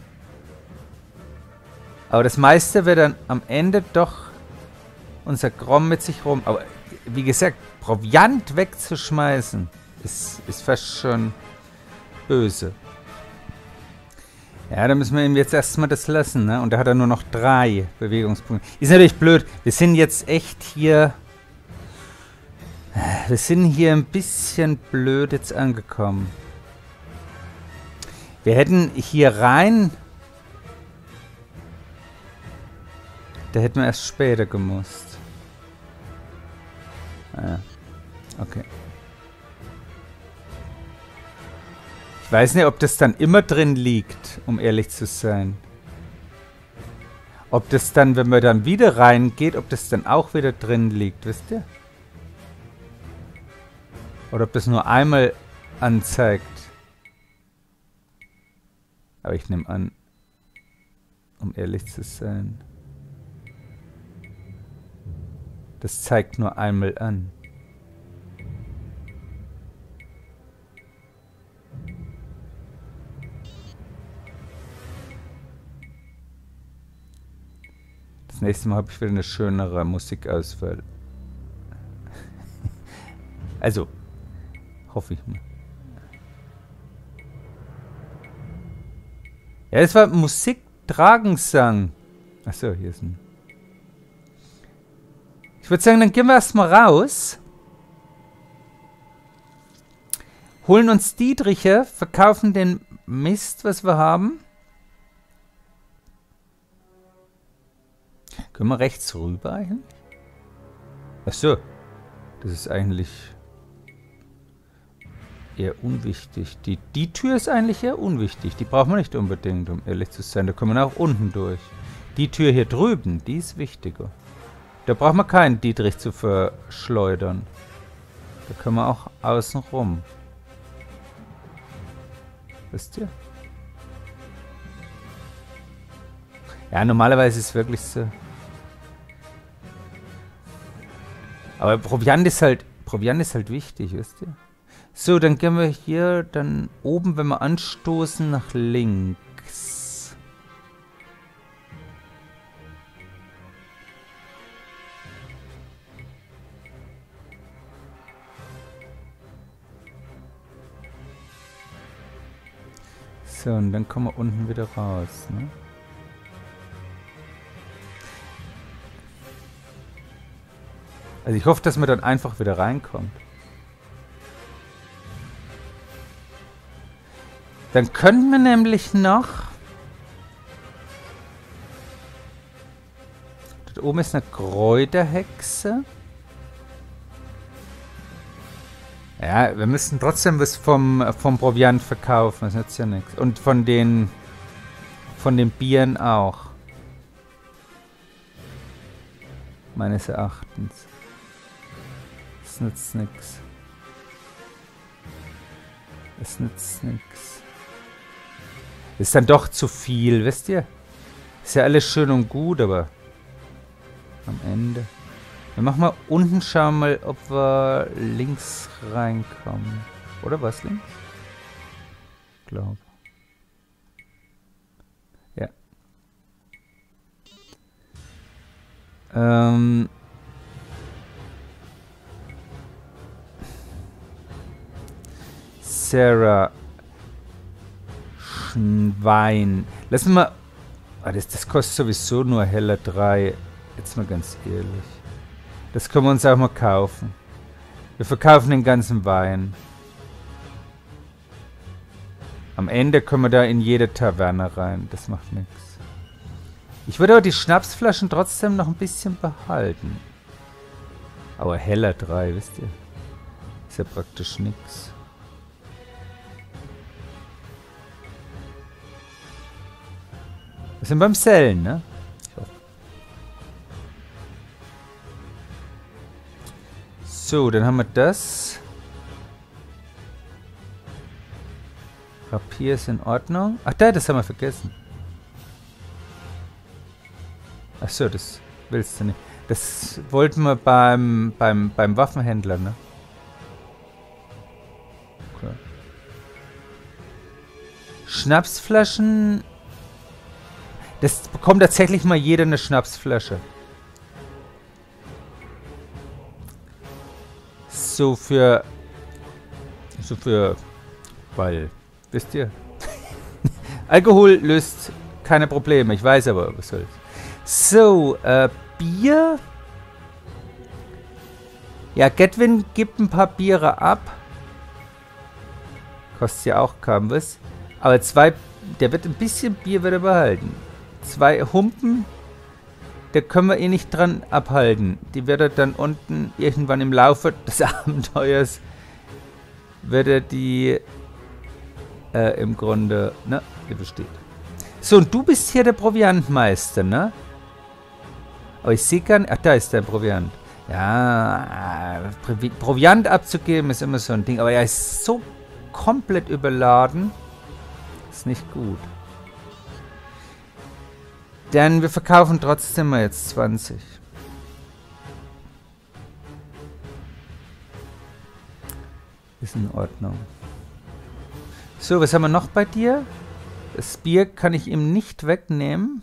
Aber das meiste wird dann am Ende doch unser Grom mit sich rum. Aber wie gesagt, Proviant wegzuschmeißen ist, ist fast schon böse. Ja, da müssen wir ihm jetzt erstmal das lassen, ne? Und da hat er nur noch drei Bewegungspunkte. Ist natürlich blöd. Wir sind jetzt echt hier... Wir sind hier ein bisschen blöd jetzt angekommen. Wir hätten hier rein... Da hätten wir erst später gemusst. Ah, okay. Ich weiß nicht, ob das dann immer drin liegt, um ehrlich zu sein. Ob das dann, wenn man dann wieder reingeht, ob das dann auch wieder drin liegt, wisst ihr? Oder ob das nur einmal anzeigt. Aber ich nehme an, um ehrlich zu sein. Das zeigt nur einmal an. Das nächste Mal habe ich wieder eine schönere Musikauswahl. Also, hoffe ich mal. Ja, es war Musiktragensang. Achso, hier ist ein... Ich würde sagen, dann gehen wir erstmal raus. Holen uns Dietriche, verkaufen den Mist, was wir haben. Können wir rechts rüber eigentlich? Achso. Das ist eigentlich eher unwichtig. Die, die Tür ist eigentlich eher unwichtig. Die brauchen wir nicht unbedingt, um ehrlich zu sein. Da kommen wir auch unten durch. Die Tür hier drüben, die ist wichtiger. Da braucht man keinen Dietrich zu verschleudern. Da können wir auch außen rum. Wisst ihr? Ja, normalerweise ist es wirklich so. Aber Proviant ist halt, Proviant ist halt wichtig, wisst ihr? So, dann gehen wir hier dann oben, wenn wir anstoßen, nach links. So, und dann kommen wir unten wieder raus, ne? Also ich hoffe, dass man dann einfach wieder reinkommt. Dann könnten wir nämlich noch... Dort oben ist eine Kräuterhexe. Ja, wir müssen trotzdem was vom, vom Proviant verkaufen. Das nützt ja nichts. Und von den... Von den Bieren auch. Meines Erachtens. Das nützt nichts. Das nützt nichts. Ist dann doch zu viel, wisst ihr? Ist ja alles schön und gut, aber am Ende. Wir machen mal unten, schauen mal, ob wir links reinkommen. Oder was links? Ich glaube. Ja. Ähm... Sarah. Schwein. Lass mal... Ah, das, das kostet sowieso nur Heller drei. Jetzt mal ganz ehrlich. Das können wir uns auch mal kaufen. Wir verkaufen den ganzen Wein. Am Ende können wir da in jede Taverne rein. Das macht nichts. Ich würde aber die Schnapsflaschen trotzdem noch ein bisschen behalten. Aber Heller drei, wisst ihr? Ist ja praktisch nichts. Wir sind beim Sellen, ne? So, dann haben wir das. Rapier ist in Ordnung. Ach da, das haben wir vergessen. Ach so, das willst du nicht. Das wollten wir beim, beim, beim Waffenhändler, ne? Okay. Schnapsflaschen. Das bekommt tatsächlich mal jeder eine Schnapsflasche. So für... So für... Weil... Wisst ihr? Alkohol löst keine Probleme. Ich weiß aber, was soll's. So, äh, Bier. Ja, Gedwin gibt ein paar Biere ab. Kostet ja auch kaum was. Aber zwei... Der wird ein bisschen Bier wieder behalten. Zwei Humpen. Da können wir eh nicht dran abhalten. Die wird er dann unten irgendwann im Laufe des Abenteuers... Wird er die... Äh, im Grunde... Ne? Hier besteht. So, und du bist hier der Proviantmeister, ne? Aber ich sehe gar nicht... Ach, da ist dein Proviant. Ja, Proviant abzugeben ist immer so ein Ding. Aber er ist so komplett überladen. Ist nicht gut. Denn wir verkaufen trotzdem mal jetzt zwanzig. Ist in Ordnung. So, was haben wir noch bei dir? Das Bier kann ich ihm nicht wegnehmen.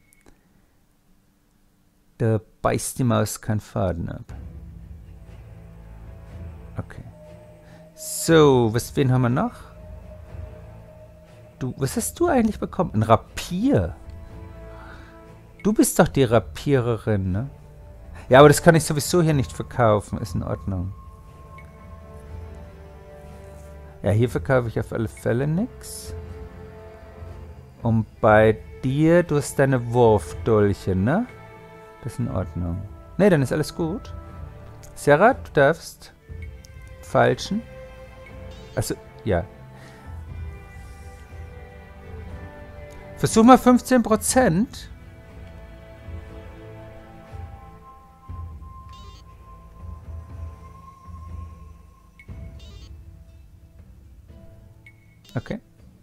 Da beißt die Maus keinen Faden ab. Okay. So, was, wen haben wir noch? Du, was hast du eigentlich bekommen? Ein Rapier. Du bist doch die Rapiererin, ne? Ja, aber das kann ich sowieso hier nicht verkaufen. Ist in Ordnung. Ja, hier verkaufe ich auf alle Fälle nichts. Und bei dir, du hast deine Wurfdolche, ne? Das ist in Ordnung. Ne, dann ist alles gut. Sarah, du darfst falschen. Also, ja. Versuch mal fünfzehn Prozent. Okay.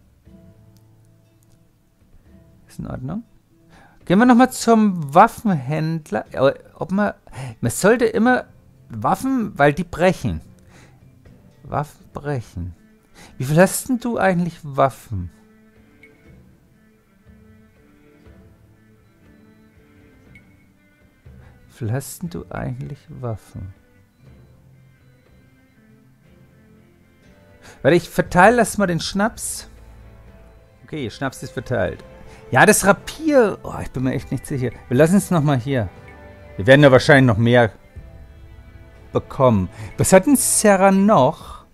Ist in Ordnung. Gehen wir nochmal zum Waffenhändler. Ob man, man sollte immer Waffen, weil die brechen. Waffen brechen. Wie viel hast denn du eigentlich Waffen? Wie viel hast denn du eigentlich Waffen? Warte, ich verteile das mal den Schnaps. Okay, Schnaps ist verteilt. Ja, das Rapier. Oh, ich bin mir echt nicht sicher. Wir lassen es nochmal hier. Wir werden ja wahrscheinlich noch mehr bekommen. Was hat denn Sarah noch?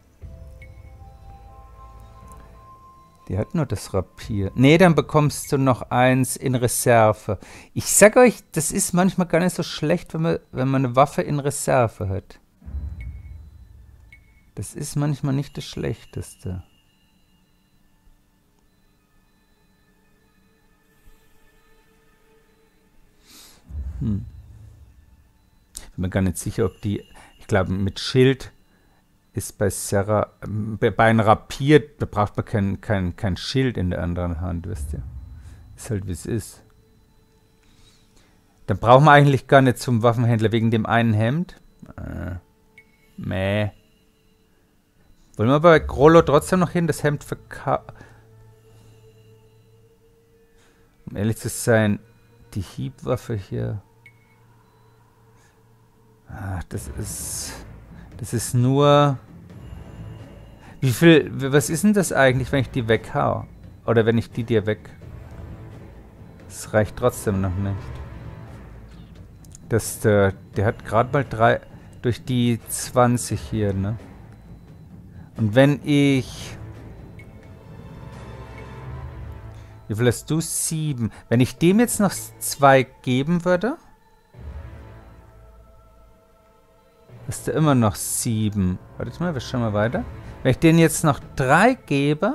Die hat nur das Rapier. Nee, dann bekommst du noch eins in Reserve. Ich sag euch, das ist manchmal gar nicht so schlecht, wenn man, wenn man eine Waffe in Reserve hat. Das ist manchmal nicht das Schlechteste. Hm. Ich bin mir gar nicht sicher, ob die... Ich glaube, mit Schild ist bei Sarah... Bei einem Rapier, da braucht man kein, kein, kein Schild in der anderen Hand, wisst ihr. Ist halt, wie es ist. Dann brauchen wir eigentlich gar nicht zum Waffenhändler wegen dem einen Hemd. Äh, meh. Wollen wir bei Grollo trotzdem noch hin, das Hemd verkaufen? Um ehrlich zu sein, die Hiebwaffe hier... Ach, das ist... Das ist nur... Wie viel, was ist denn das eigentlich, wenn ich die weghau? Oder wenn ich die dir weg... Das reicht trotzdem noch nicht. Das, der, der hat gerade mal drei... Durch die zwanzig hier, ne? Und wenn ich... Wie viel hast du? Sieben. Wenn ich dem jetzt noch zwei geben würde... Hast du immer noch sieben. Warte mal, wir schauen mal weiter. Wenn ich denen jetzt noch drei gebe...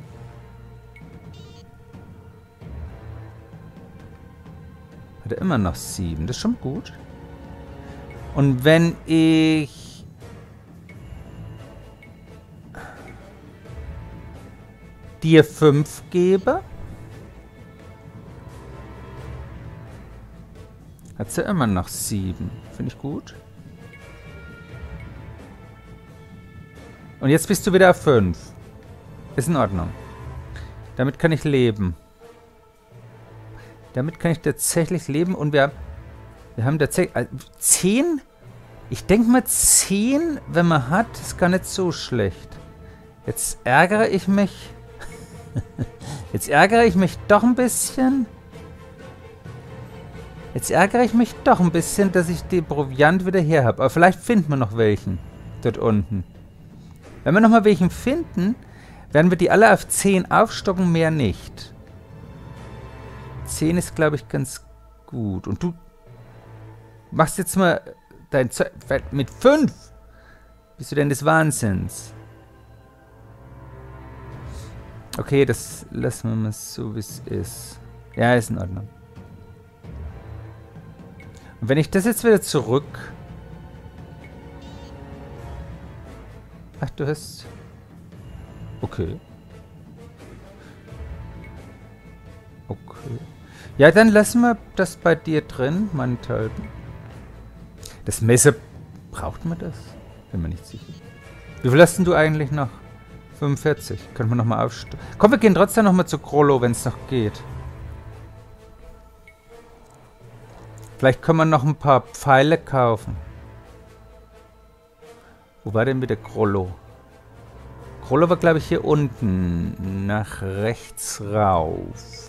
Hat er immer noch sieben. Das ist schon gut. Und wenn ich... dir fünf gebe... Hat sie immer noch sieben. Finde ich gut. Und jetzt bist du wieder auf fünf. Ist in Ordnung. Damit kann ich leben. Damit kann ich tatsächlich leben. Und wir, wir haben tatsächlich... Also zehn? Ich denke mal zehn, wenn man hat, ist gar nicht so schlecht. Jetzt ärgere ich mich... Jetzt ärgere ich mich doch ein bisschen... Jetzt ärgere ich mich doch ein bisschen, dass ich den Proviant wieder her habe. Aber vielleicht finden wir noch welchen. Dort unten. Wenn wir nochmal welchen finden, werden wir die alle auf zehn aufstocken, mehr nicht. zehn ist, glaube ich, ganz gut. Und du machst jetzt mal dein Zeug mit fünf. Bist du denn des Wahnsinns? Okay, das lassen wir mal so, wie es ist. Ja, ist in Ordnung. Und wenn ich das jetzt wieder zurück... Ach, du hast... Okay. Okay. Ja, dann lassen wir das bei dir drin, meinethalben. Das Messer... Braucht man das? Bin mir nicht sicher. Wie viel hast denn du eigentlich noch? fünfundvierzig. Können wir nochmal aufstellen. Komm, wir gehen trotzdem nochmal zu Grollo, wenn es noch geht. Vielleicht können wir noch ein paar Pfeile kaufen. Wo war denn wieder Grollo? Grollo war, glaube ich, hier unten. Nach rechts rauf.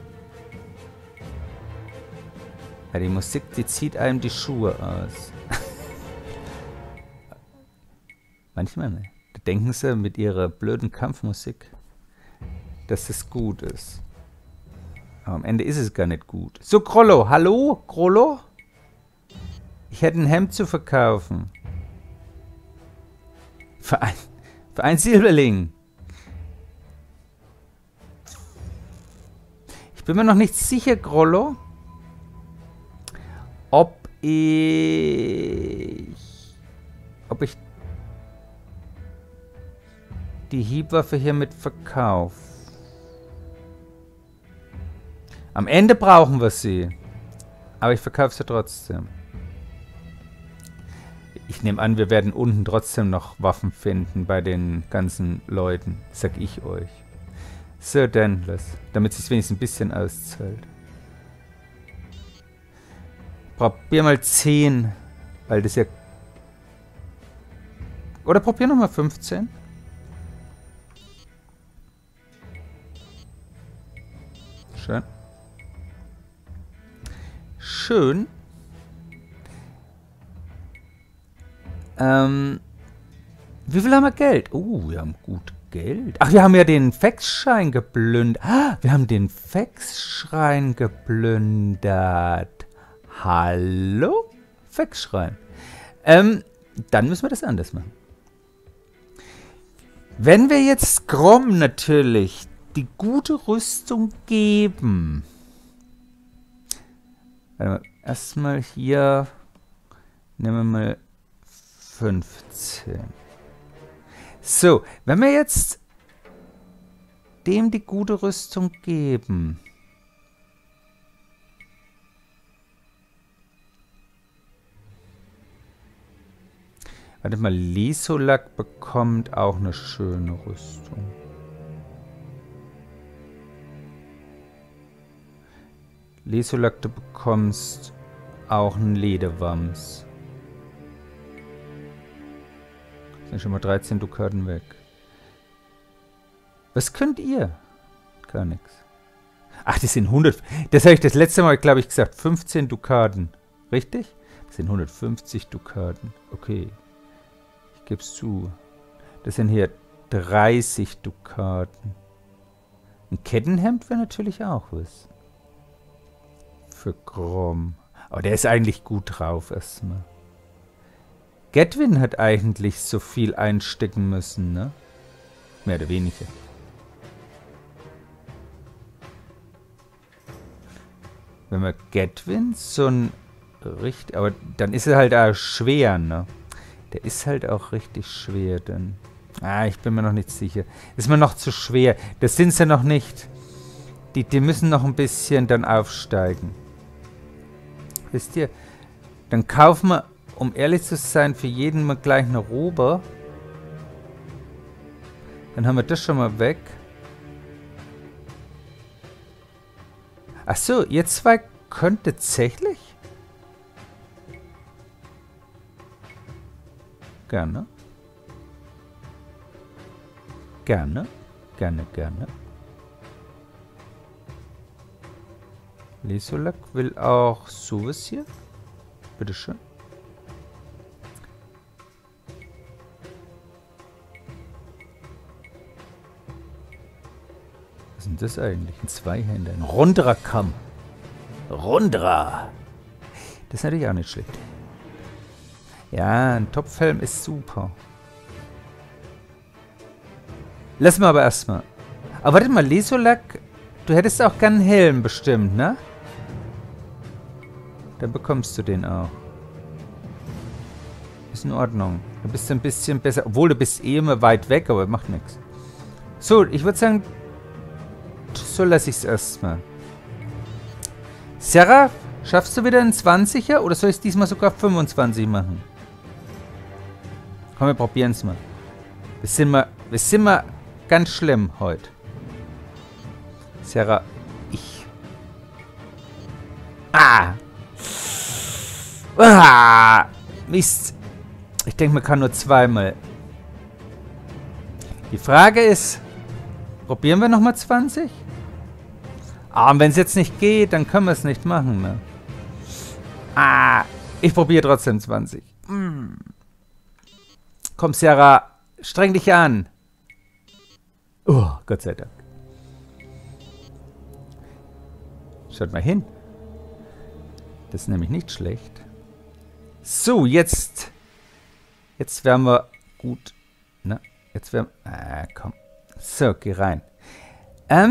Ja, die Musik, die zieht einem die Schuhe aus. Manchmal, ne? Da denken sie mit ihrer blöden Kampfmusik, dass das gut ist. Aber am Ende ist es gar nicht gut. So, Grollo. Hallo, Grollo? Ich hätte ein Hemd zu verkaufen. Für ein, für ein Silberling. Ich bin mir noch nicht sicher, Grollo, ob ich... Ob ich die Hiebwaffe hier mit verkaufe. Am Ende brauchen wir sie. Aber ich verkaufe sie trotzdem. Ich nehme an, wir werden unten trotzdem noch Waffen finden bei den ganzen Leuten. Sag ich euch. So, dann, damit es sich wenigstens ein bisschen auszahlt. Probier mal zehn. Weil das ja... Oder probier nochmal fünfzehn. Schön. Schön. Ähm, wie viel haben wir Geld? Oh, wir haben gut Geld. Ach, wir haben ja den Faxschrein geplündert. Ah, wir haben den Faxschrein geplündert. Hallo? Faxschrein. Ähm, dann müssen wir das anders machen. Wenn wir jetzt Grom natürlich die gute Rüstung geben. Warte mal, erstmal hier nehmen wir mal fünfzehn. So, wenn wir jetzt dem die gute Rüstung geben. Warte mal, Lisolak bekommt auch eine schöne Rüstung. Lisolak, du bekommst auch einen Lederwams. Sind schon mal dreizehn Dukaten weg. Was könnt ihr? Gar nichts. Ach, das sind hundert... Das habe ich das letzte Mal, glaube ich, gesagt. fünfzehn Dukaten. Richtig? Das sind hundertfünfzig Dukaten. Okay. Ich gebe es zu. Das sind hier dreißig Dukaten. Ein Kettenhemd wäre natürlich auch was. Für Grom. Aber der ist eigentlich gut drauf erstmal. Gedwin hat eigentlich so viel einstecken müssen, ne? Mehr oder weniger. Wenn man Gedwin so ein richtig... Aber dann ist er halt auch schwer, ne? Der ist halt auch richtig schwer, dann... Ah, ich bin mir noch nicht sicher. Ist mir noch zu schwer. Das sind sie noch nicht. Die, die müssen noch ein bisschen dann aufsteigen. Wisst ihr? Dann kaufen wir, um ehrlich zu sein, für jeden mal gleich eine Robe. Dann haben wir das schon mal weg. Ach so, ihr zwei könnt tatsächlich? Gerne. Gerne. Gerne, gerne. Lesolak will auch sowas hier. Bitteschön. Was ist denn das eigentlich? Ein Zweihänder. Ein Rondra-Kamm. Rondra. Das ist natürlich auch nicht schlecht. Ja, ein Topfhelm ist super. Lass mal aber erstmal. Aber warte mal, Lesolak, du hättest auch gern einen Helm bestimmt, ne? Dann bekommst du den auch. Ist in Ordnung. Du bist ein bisschen besser. Obwohl, du bist eh immer weit weg, aber macht nichts. So, ich würde sagen, so lasse ich es erstmal. Sarah, schaffst du wieder einen zwanziger oder soll ich es diesmal sogar fünfundzwanzig machen? Komm, wir probieren es mal. Wir sind mal, wir sind mal ganz schlimm heute. Sarah, ich. Ah! Ah! Mist. Ich denke, man kann nur zweimal. Die Frage ist, probieren wir nochmal zwanzig? Ah, und wenn es jetzt nicht geht, dann können wir es nicht machen, ne? Ah, ich probiere trotzdem zwanzig. Mm. Komm, Sarah, streng dich an. Oh, Gott sei Dank. Schaut mal hin. Das ist nämlich nicht schlecht. So, jetzt. Jetzt werden wir gut. Na, jetzt werden wir. Ah, komm. So, geh rein. Ähm.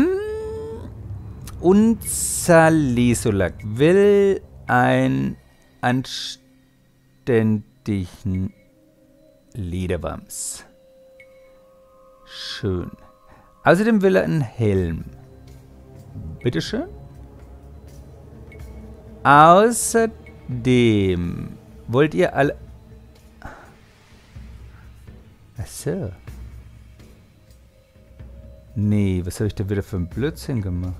Unser Lesolak will einen anständigen Lederwams. Schön. Außerdem will er einen Helm. Bitteschön. Außerdem wollt ihr alle... Ach so. Nee, was habe ich da wieder für einen Blödsinn gemacht?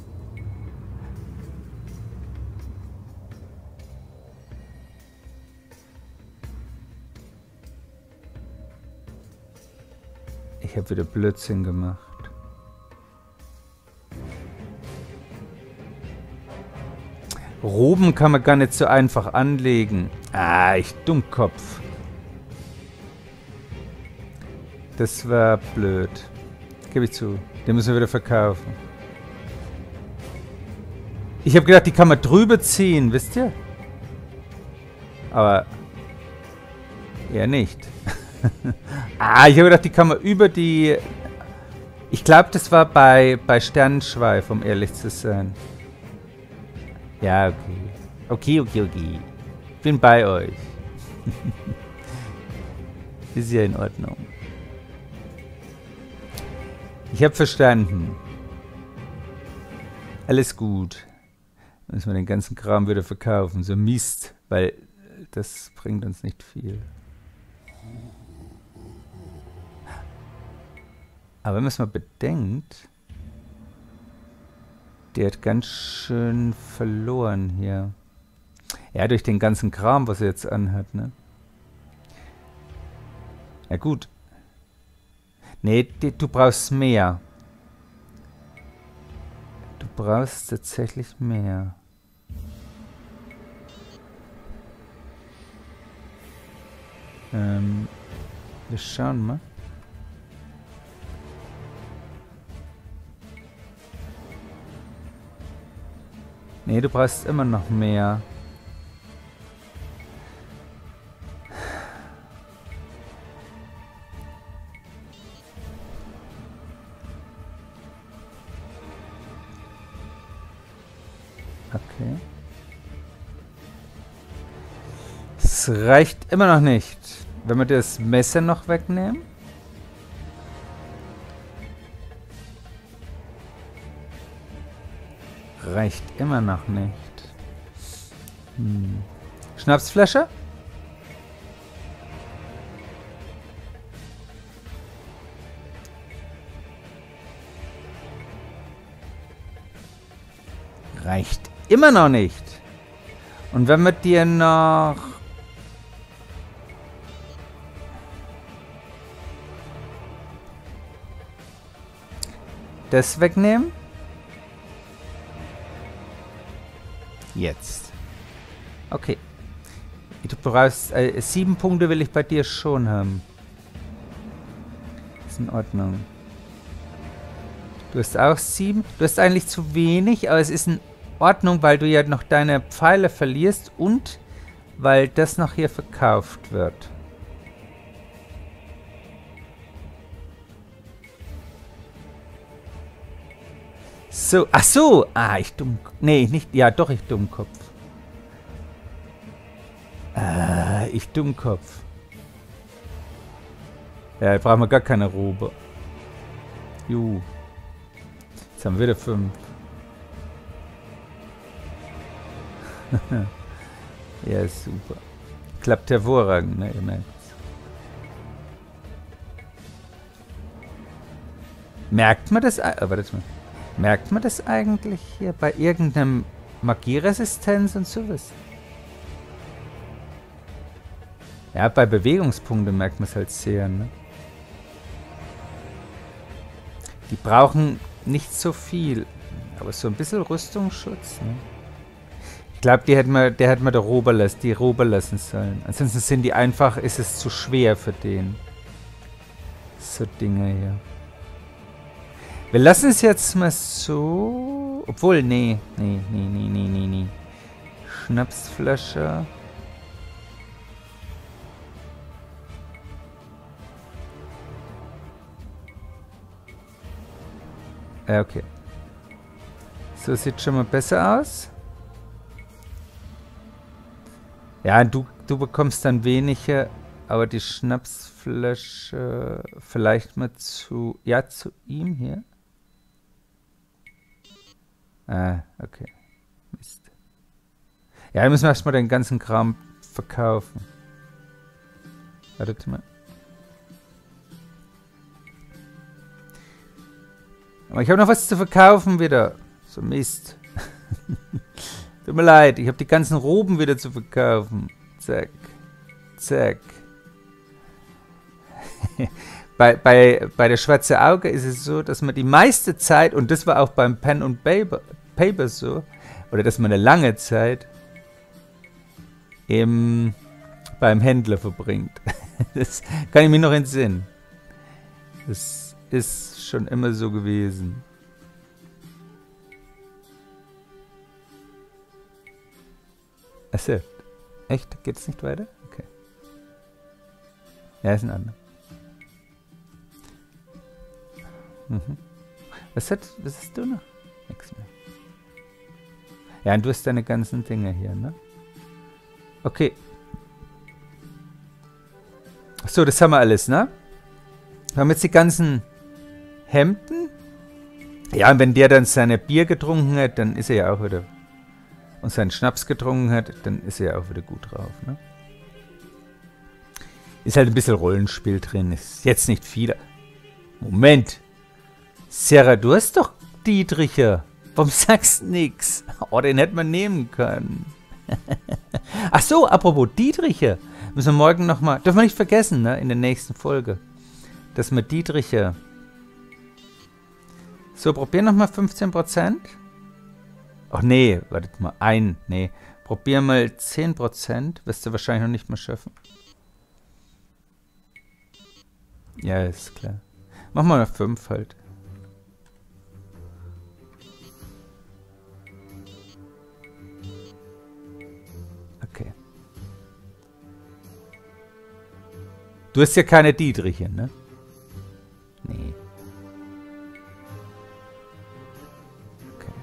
Ich habe wieder Blödsinn gemacht. Roben kann man gar nicht so einfach anlegen. Ah, ich Dummkopf. Das war blöd. Gebe ich zu. Den müssen wir wieder verkaufen. Ich habe gedacht, die kann man drüber ziehen, wisst ihr? Aber eher nicht. Ah, ich habe gedacht, die kann man über die... Ich glaube, das war bei, bei Sternenschweif, um ehrlich zu sein. Ja, okay. Okay, okay, okay. Ich bin bei euch. Ist ja in Ordnung. Ich habe verstanden. Alles gut. Müssen wir den ganzen Kram wieder verkaufen. So Mist, weil das bringt uns nicht viel. Aber wenn man es mal bedenkt, der hat ganz schön verloren hier. Ja, durch den ganzen Kram, was er jetzt anhat, ne? Ja gut. Nee, die, du brauchst mehr. brauchst tatsächlich mehr. Ähm, wir schauen mal. Nee, du brauchst immer noch mehr. Okay. Es reicht immer noch nicht. Wenn wir das Messer noch wegnehmen. Reicht immer noch nicht. Hm. Schnapsflasche? Reicht immer noch nicht. Und wenn wir dir noch... das wegnehmen? Jetzt. Okay. Du brauchst... Äh, sieben Punkte will ich bei dir schon haben. Ist in Ordnung. Du hast auch sieben. Du hast eigentlich zu wenig, aber es ist in Ordnung, weil du ja noch deine Pfeile verlierst und weil das noch hier verkauft wird. So, ach so. Ah, ich dumm... Nee, nicht... Ja, doch, ich Dummkopf. Ah, ich Dummkopf. Ja, da brauchen wir gar keine Robe. Juhu. Jetzt haben wir wieder fünf. Ja, super. Klappt hervorragend, ne? Ihr merkt's. Merkt man das... Ah, warte mal. Merkt man das eigentlich hier bei irgendeinem Magieresistenz und sowas? Ja, bei Bewegungspunkten merkt man es halt sehr, ne? Die brauchen nicht so viel, aber so ein bisschen Rüstungsschutz, ne? Ich glaube, die hätten wir, der hätten wir der Robe lassen, die Robe lassen sollen. Ansonsten sind die einfach, ist es zu schwer für den. So Dinge hier. Wir lassen es jetzt mal so. Obwohl, nee. Nee, nee, nee, nee, nee, nee. Schnapsflasche. Ja, okay. So sieht schon mal besser aus. Ja, du, du bekommst dann weniger, aber die Schnapsflasche vielleicht mal zu... Ja, zu ihm hier. Ah, okay. Mist. Ja, dann müssen wir erstmal den ganzen Kram verkaufen. Wartet mal. Aber ich habe noch was zu verkaufen wieder. So Mist. Tut mir leid, ich habe die ganzen Roben wieder zu verkaufen. Zack. Zack. bei, bei, bei der Schwarze Auge ist es so, dass man die meiste Zeit, und das war auch beim Pen und Paper, Paper so, oder dass man eine lange Zeit im, beim Händler verbringt. Das kann ich mir noch entsinnen. Das ist schon immer so gewesen. Achso. Echt? Geht's nicht weiter? Okay. Ja, ist ein anderer. Mhm. Was, hat, was hast du noch? Nix mehr. Ja, und du hast deine ganzen Dinge hier, ne? Okay. So, das haben wir alles, ne? Wir haben jetzt die ganzen Hemden. Ja, und wenn der dann seine Bier getrunken hat, dann ist er ja auch wieder... und seinen Schnaps getrunken hat, dann ist er ja auch wieder gut drauf, ne? Ist halt ein bisschen Rollenspiel drin, ist jetzt nicht viel. Moment! Sarah, du hast doch Dietriche. Warum sagst du nix? Oh, den hätte man nehmen können. Ach so, apropos Dietriche. Müssen wir morgen nochmal... Dürfen wir nicht vergessen, ne? In der nächsten Folge. Dass wir Dietriche... So, probieren nochmal fünfzehn Prozent. Ach nee, wartet mal. Ein, nee. Probier mal zehn Prozent. Wirst du wahrscheinlich noch nicht mehr schaffen. Ja, ist klar. Mach mal fünf halt. Okay. Du hast ja keine Dietriche, ne? Nee. Okay.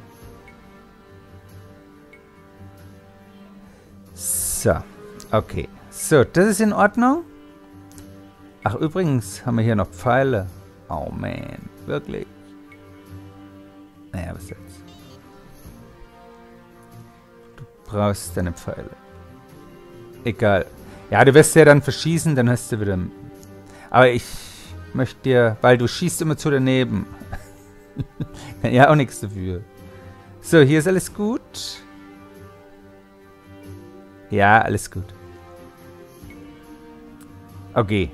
So. Okay. So, das ist in Ordnung. Ach, übrigens haben wir hier noch Pfeile. Oh, man. Wirklich. Naja, was jetzt? Du brauchst deine Pfeile. Egal. Ja, du wirst ja dann verschießen, dann hast du wieder... Aber ich möchte dir... Weil du schießt immer zu daneben. Ja, auch nichts dafür. So, hier ist alles gut. Ja, alles gut. Okay.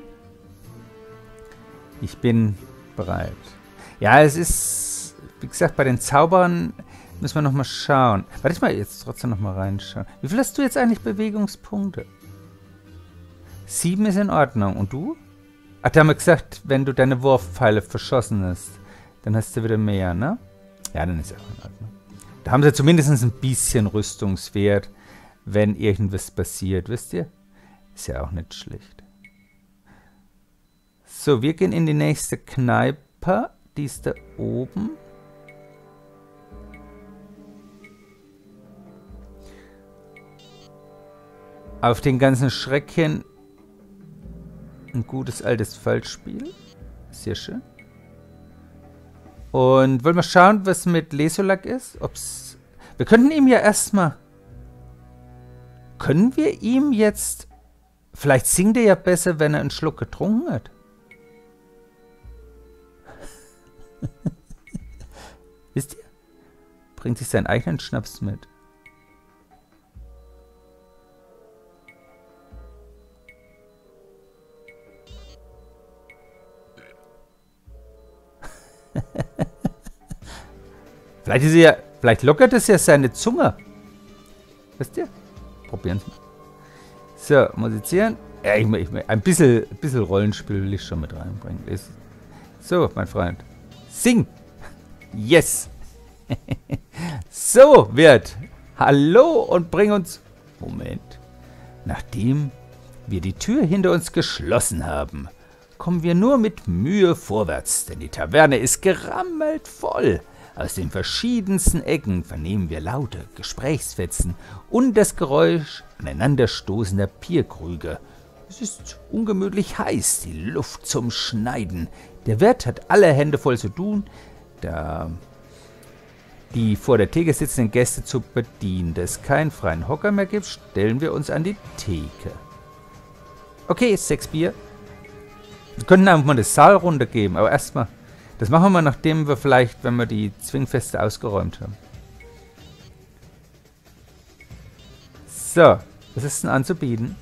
Ich bin bereit. Ja, es ist... Wie gesagt, bei den Zaubern müssen wir nochmal schauen. Warte mal, jetzt trotzdem nochmal reinschauen. Wie viel hast du jetzt eigentlich Bewegungspunkte? Sieben ist in Ordnung. Und du? Ach, da haben wir gesagt, wenn du deine Wurfpfeile verschossen hast, dann hast du wieder mehr, ne? Ja, dann ist auch in Ordnung. Da haben sie zumindest ein bisschen Rüstungswert, wenn irgendwas passiert, wisst ihr? Ist ja auch nicht schlecht. So, wir gehen in die nächste Kneipe. Die ist da oben. Auf den ganzen Schreck hin ein gutes altes Falschspiel. Sehr schön. Und wollen wir schauen, was mit Lesolak ist? Ob's. Wir könnten ihm ja erstmal. Können wir ihm jetzt. Vielleicht singt er ja besser, wenn er einen Schluck getrunken hat. Wisst ihr? Bringt sich seinen eigenen Schnaps mit. Vielleicht ist er ja, vielleicht lockert es ja seine Zunge. Wisst ihr? Probieren Sie mal. So, musizieren. Ja, ich, ich, ein bisschen, ein bisschen Rollenspiel will ich schon mit reinbringen. So, mein Freund. Sing! Yes! So, Wirt. Hallo und bring uns... Moment. Nachdem wir die Tür hinter uns geschlossen haben, kommen wir nur mit Mühe vorwärts, denn die Taverne ist gerammelt voll. Aus den verschiedensten Ecken vernehmen wir laute Gesprächsfetzen und das Geräusch aneinanderstoßender Bierkrüge. Es ist ungemütlich heiß, die Luft zum Schneiden. Der Wirt hat alle Hände voll zu tun, da die vor der Theke sitzenden Gäste zu bedienen. Da es keinen freien Hocker mehr gibt, stellen wir uns an die Theke. Okay, sechs Bier. Wir können einfach mal eine Saalrunde geben, aber erstmal, das machen wir, nachdem wir vielleicht, wenn wir die Zwingfeste ausgeräumt haben. So, was ist denn anzubieten?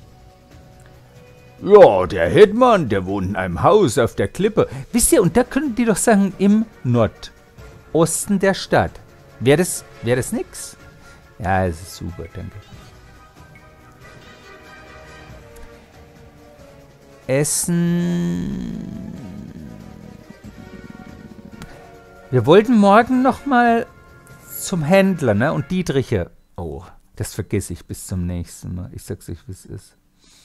Ja, der Hetman, der wohnt in einem Haus auf der Klippe. Wisst ihr, und da könnten die doch sagen, im Nordosten der Stadt. Wäre das, wäre das nix? Ja, es ist super, danke. Essen. Wir wollten morgen nochmal zum Händler, ne? Und Dietriche. Oh, das vergesse ich bis zum nächsten Mal. Ich sag's euch, wie es ist.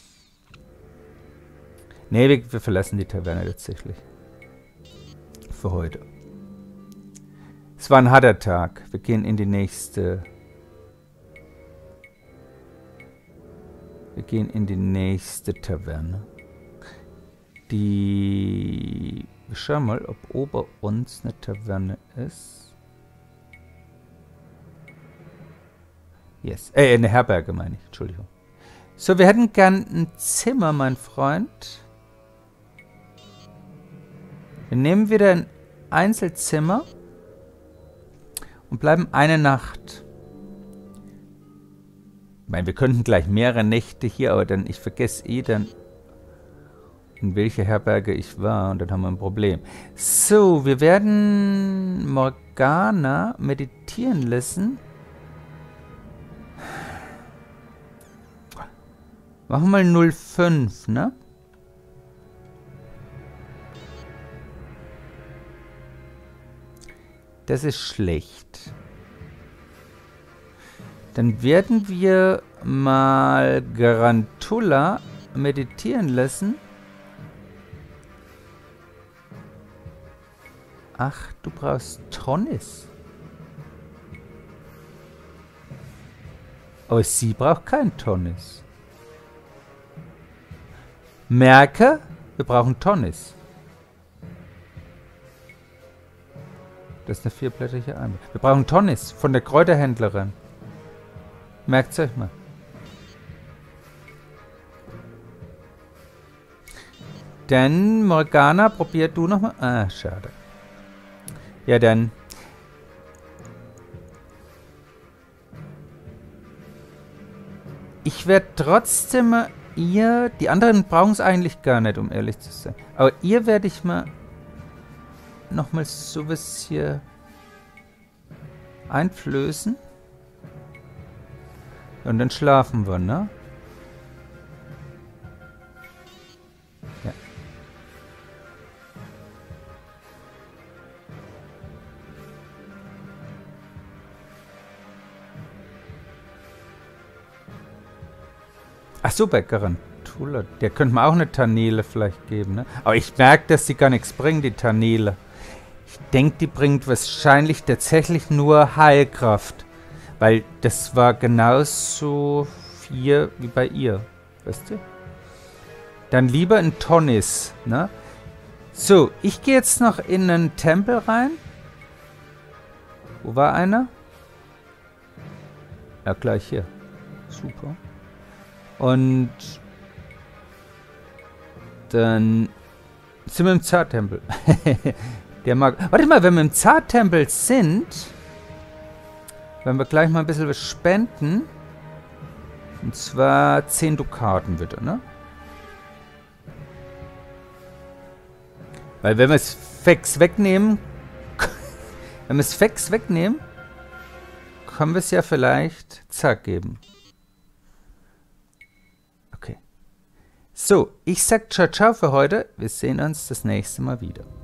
Ne, wir, wir verlassen die Taverne tatsächlich. Für heute. Es war ein harter Tag. Wir gehen in die nächste... Wir gehen in die nächste Taverne. Die... Wir schauen mal, ob ober uns eine Taverne ist. Yes. Äh, eine Herberge meine ich. Entschuldigung. So, wir hätten gern ein Zimmer, mein Freund. Wir nehmen wieder ein Einzelzimmer und bleiben eine Nacht. Ich meine, wir könnten gleich mehrere Nächte hier, aber dann, ich vergesse eh dann, in welcher Herberge ich war, und dann haben wir ein Problem. So, wir werden Morgana meditieren lassen. Machen wir mal null Komma fünf, ne? Das ist schlecht. Dann werden wir mal Garantula meditieren lassen. Ach, du brauchst Tonnis. Aber sie braucht kein Tonnis. Merke, wir brauchen Tonnis. Das ist eine vierblättrige Eimer. Wir brauchen Tonnis von der Kräuterhändlerin. Merkt's euch mal. Dann, Morgana, probier du nochmal. Ah, schade. Ja, dann. Ich werde trotzdem mal ihr... Die anderen brauchen es eigentlich gar nicht, um ehrlich zu sein. Aber ihr werde ich mal nochmal sowas hier einflößen. Und dann schlafen wir, ne? Ja. Ach so, bei Garantula. Der könnte man auch eine Tanele vielleicht geben, ne? Aber ich merke, dass die gar nichts bringen, die Tanele. Ich denke, die bringt wahrscheinlich tatsächlich nur Heilkraft. Weil das war genauso viel wie bei ihr. Weißt du? Dann lieber ein Tonnis, ne? So, ich gehe jetzt noch in einen Tempel rein. Wo war einer? Ja, gleich hier. Super. Und dann sind wir im Zarttempel. Der mag... Warte mal, wenn wir im Zarttempel sind... Wenn wir gleich mal ein bisschen was spenden. Und zwar zehn Dukaten bitte, ne? Weil wenn wir es fix wegnehmen, wenn wir es fix wegnehmen, können wir es ja vielleicht zack geben. Okay. So, ich sag ciao ciao für heute. Wir sehen uns das nächste Mal wieder.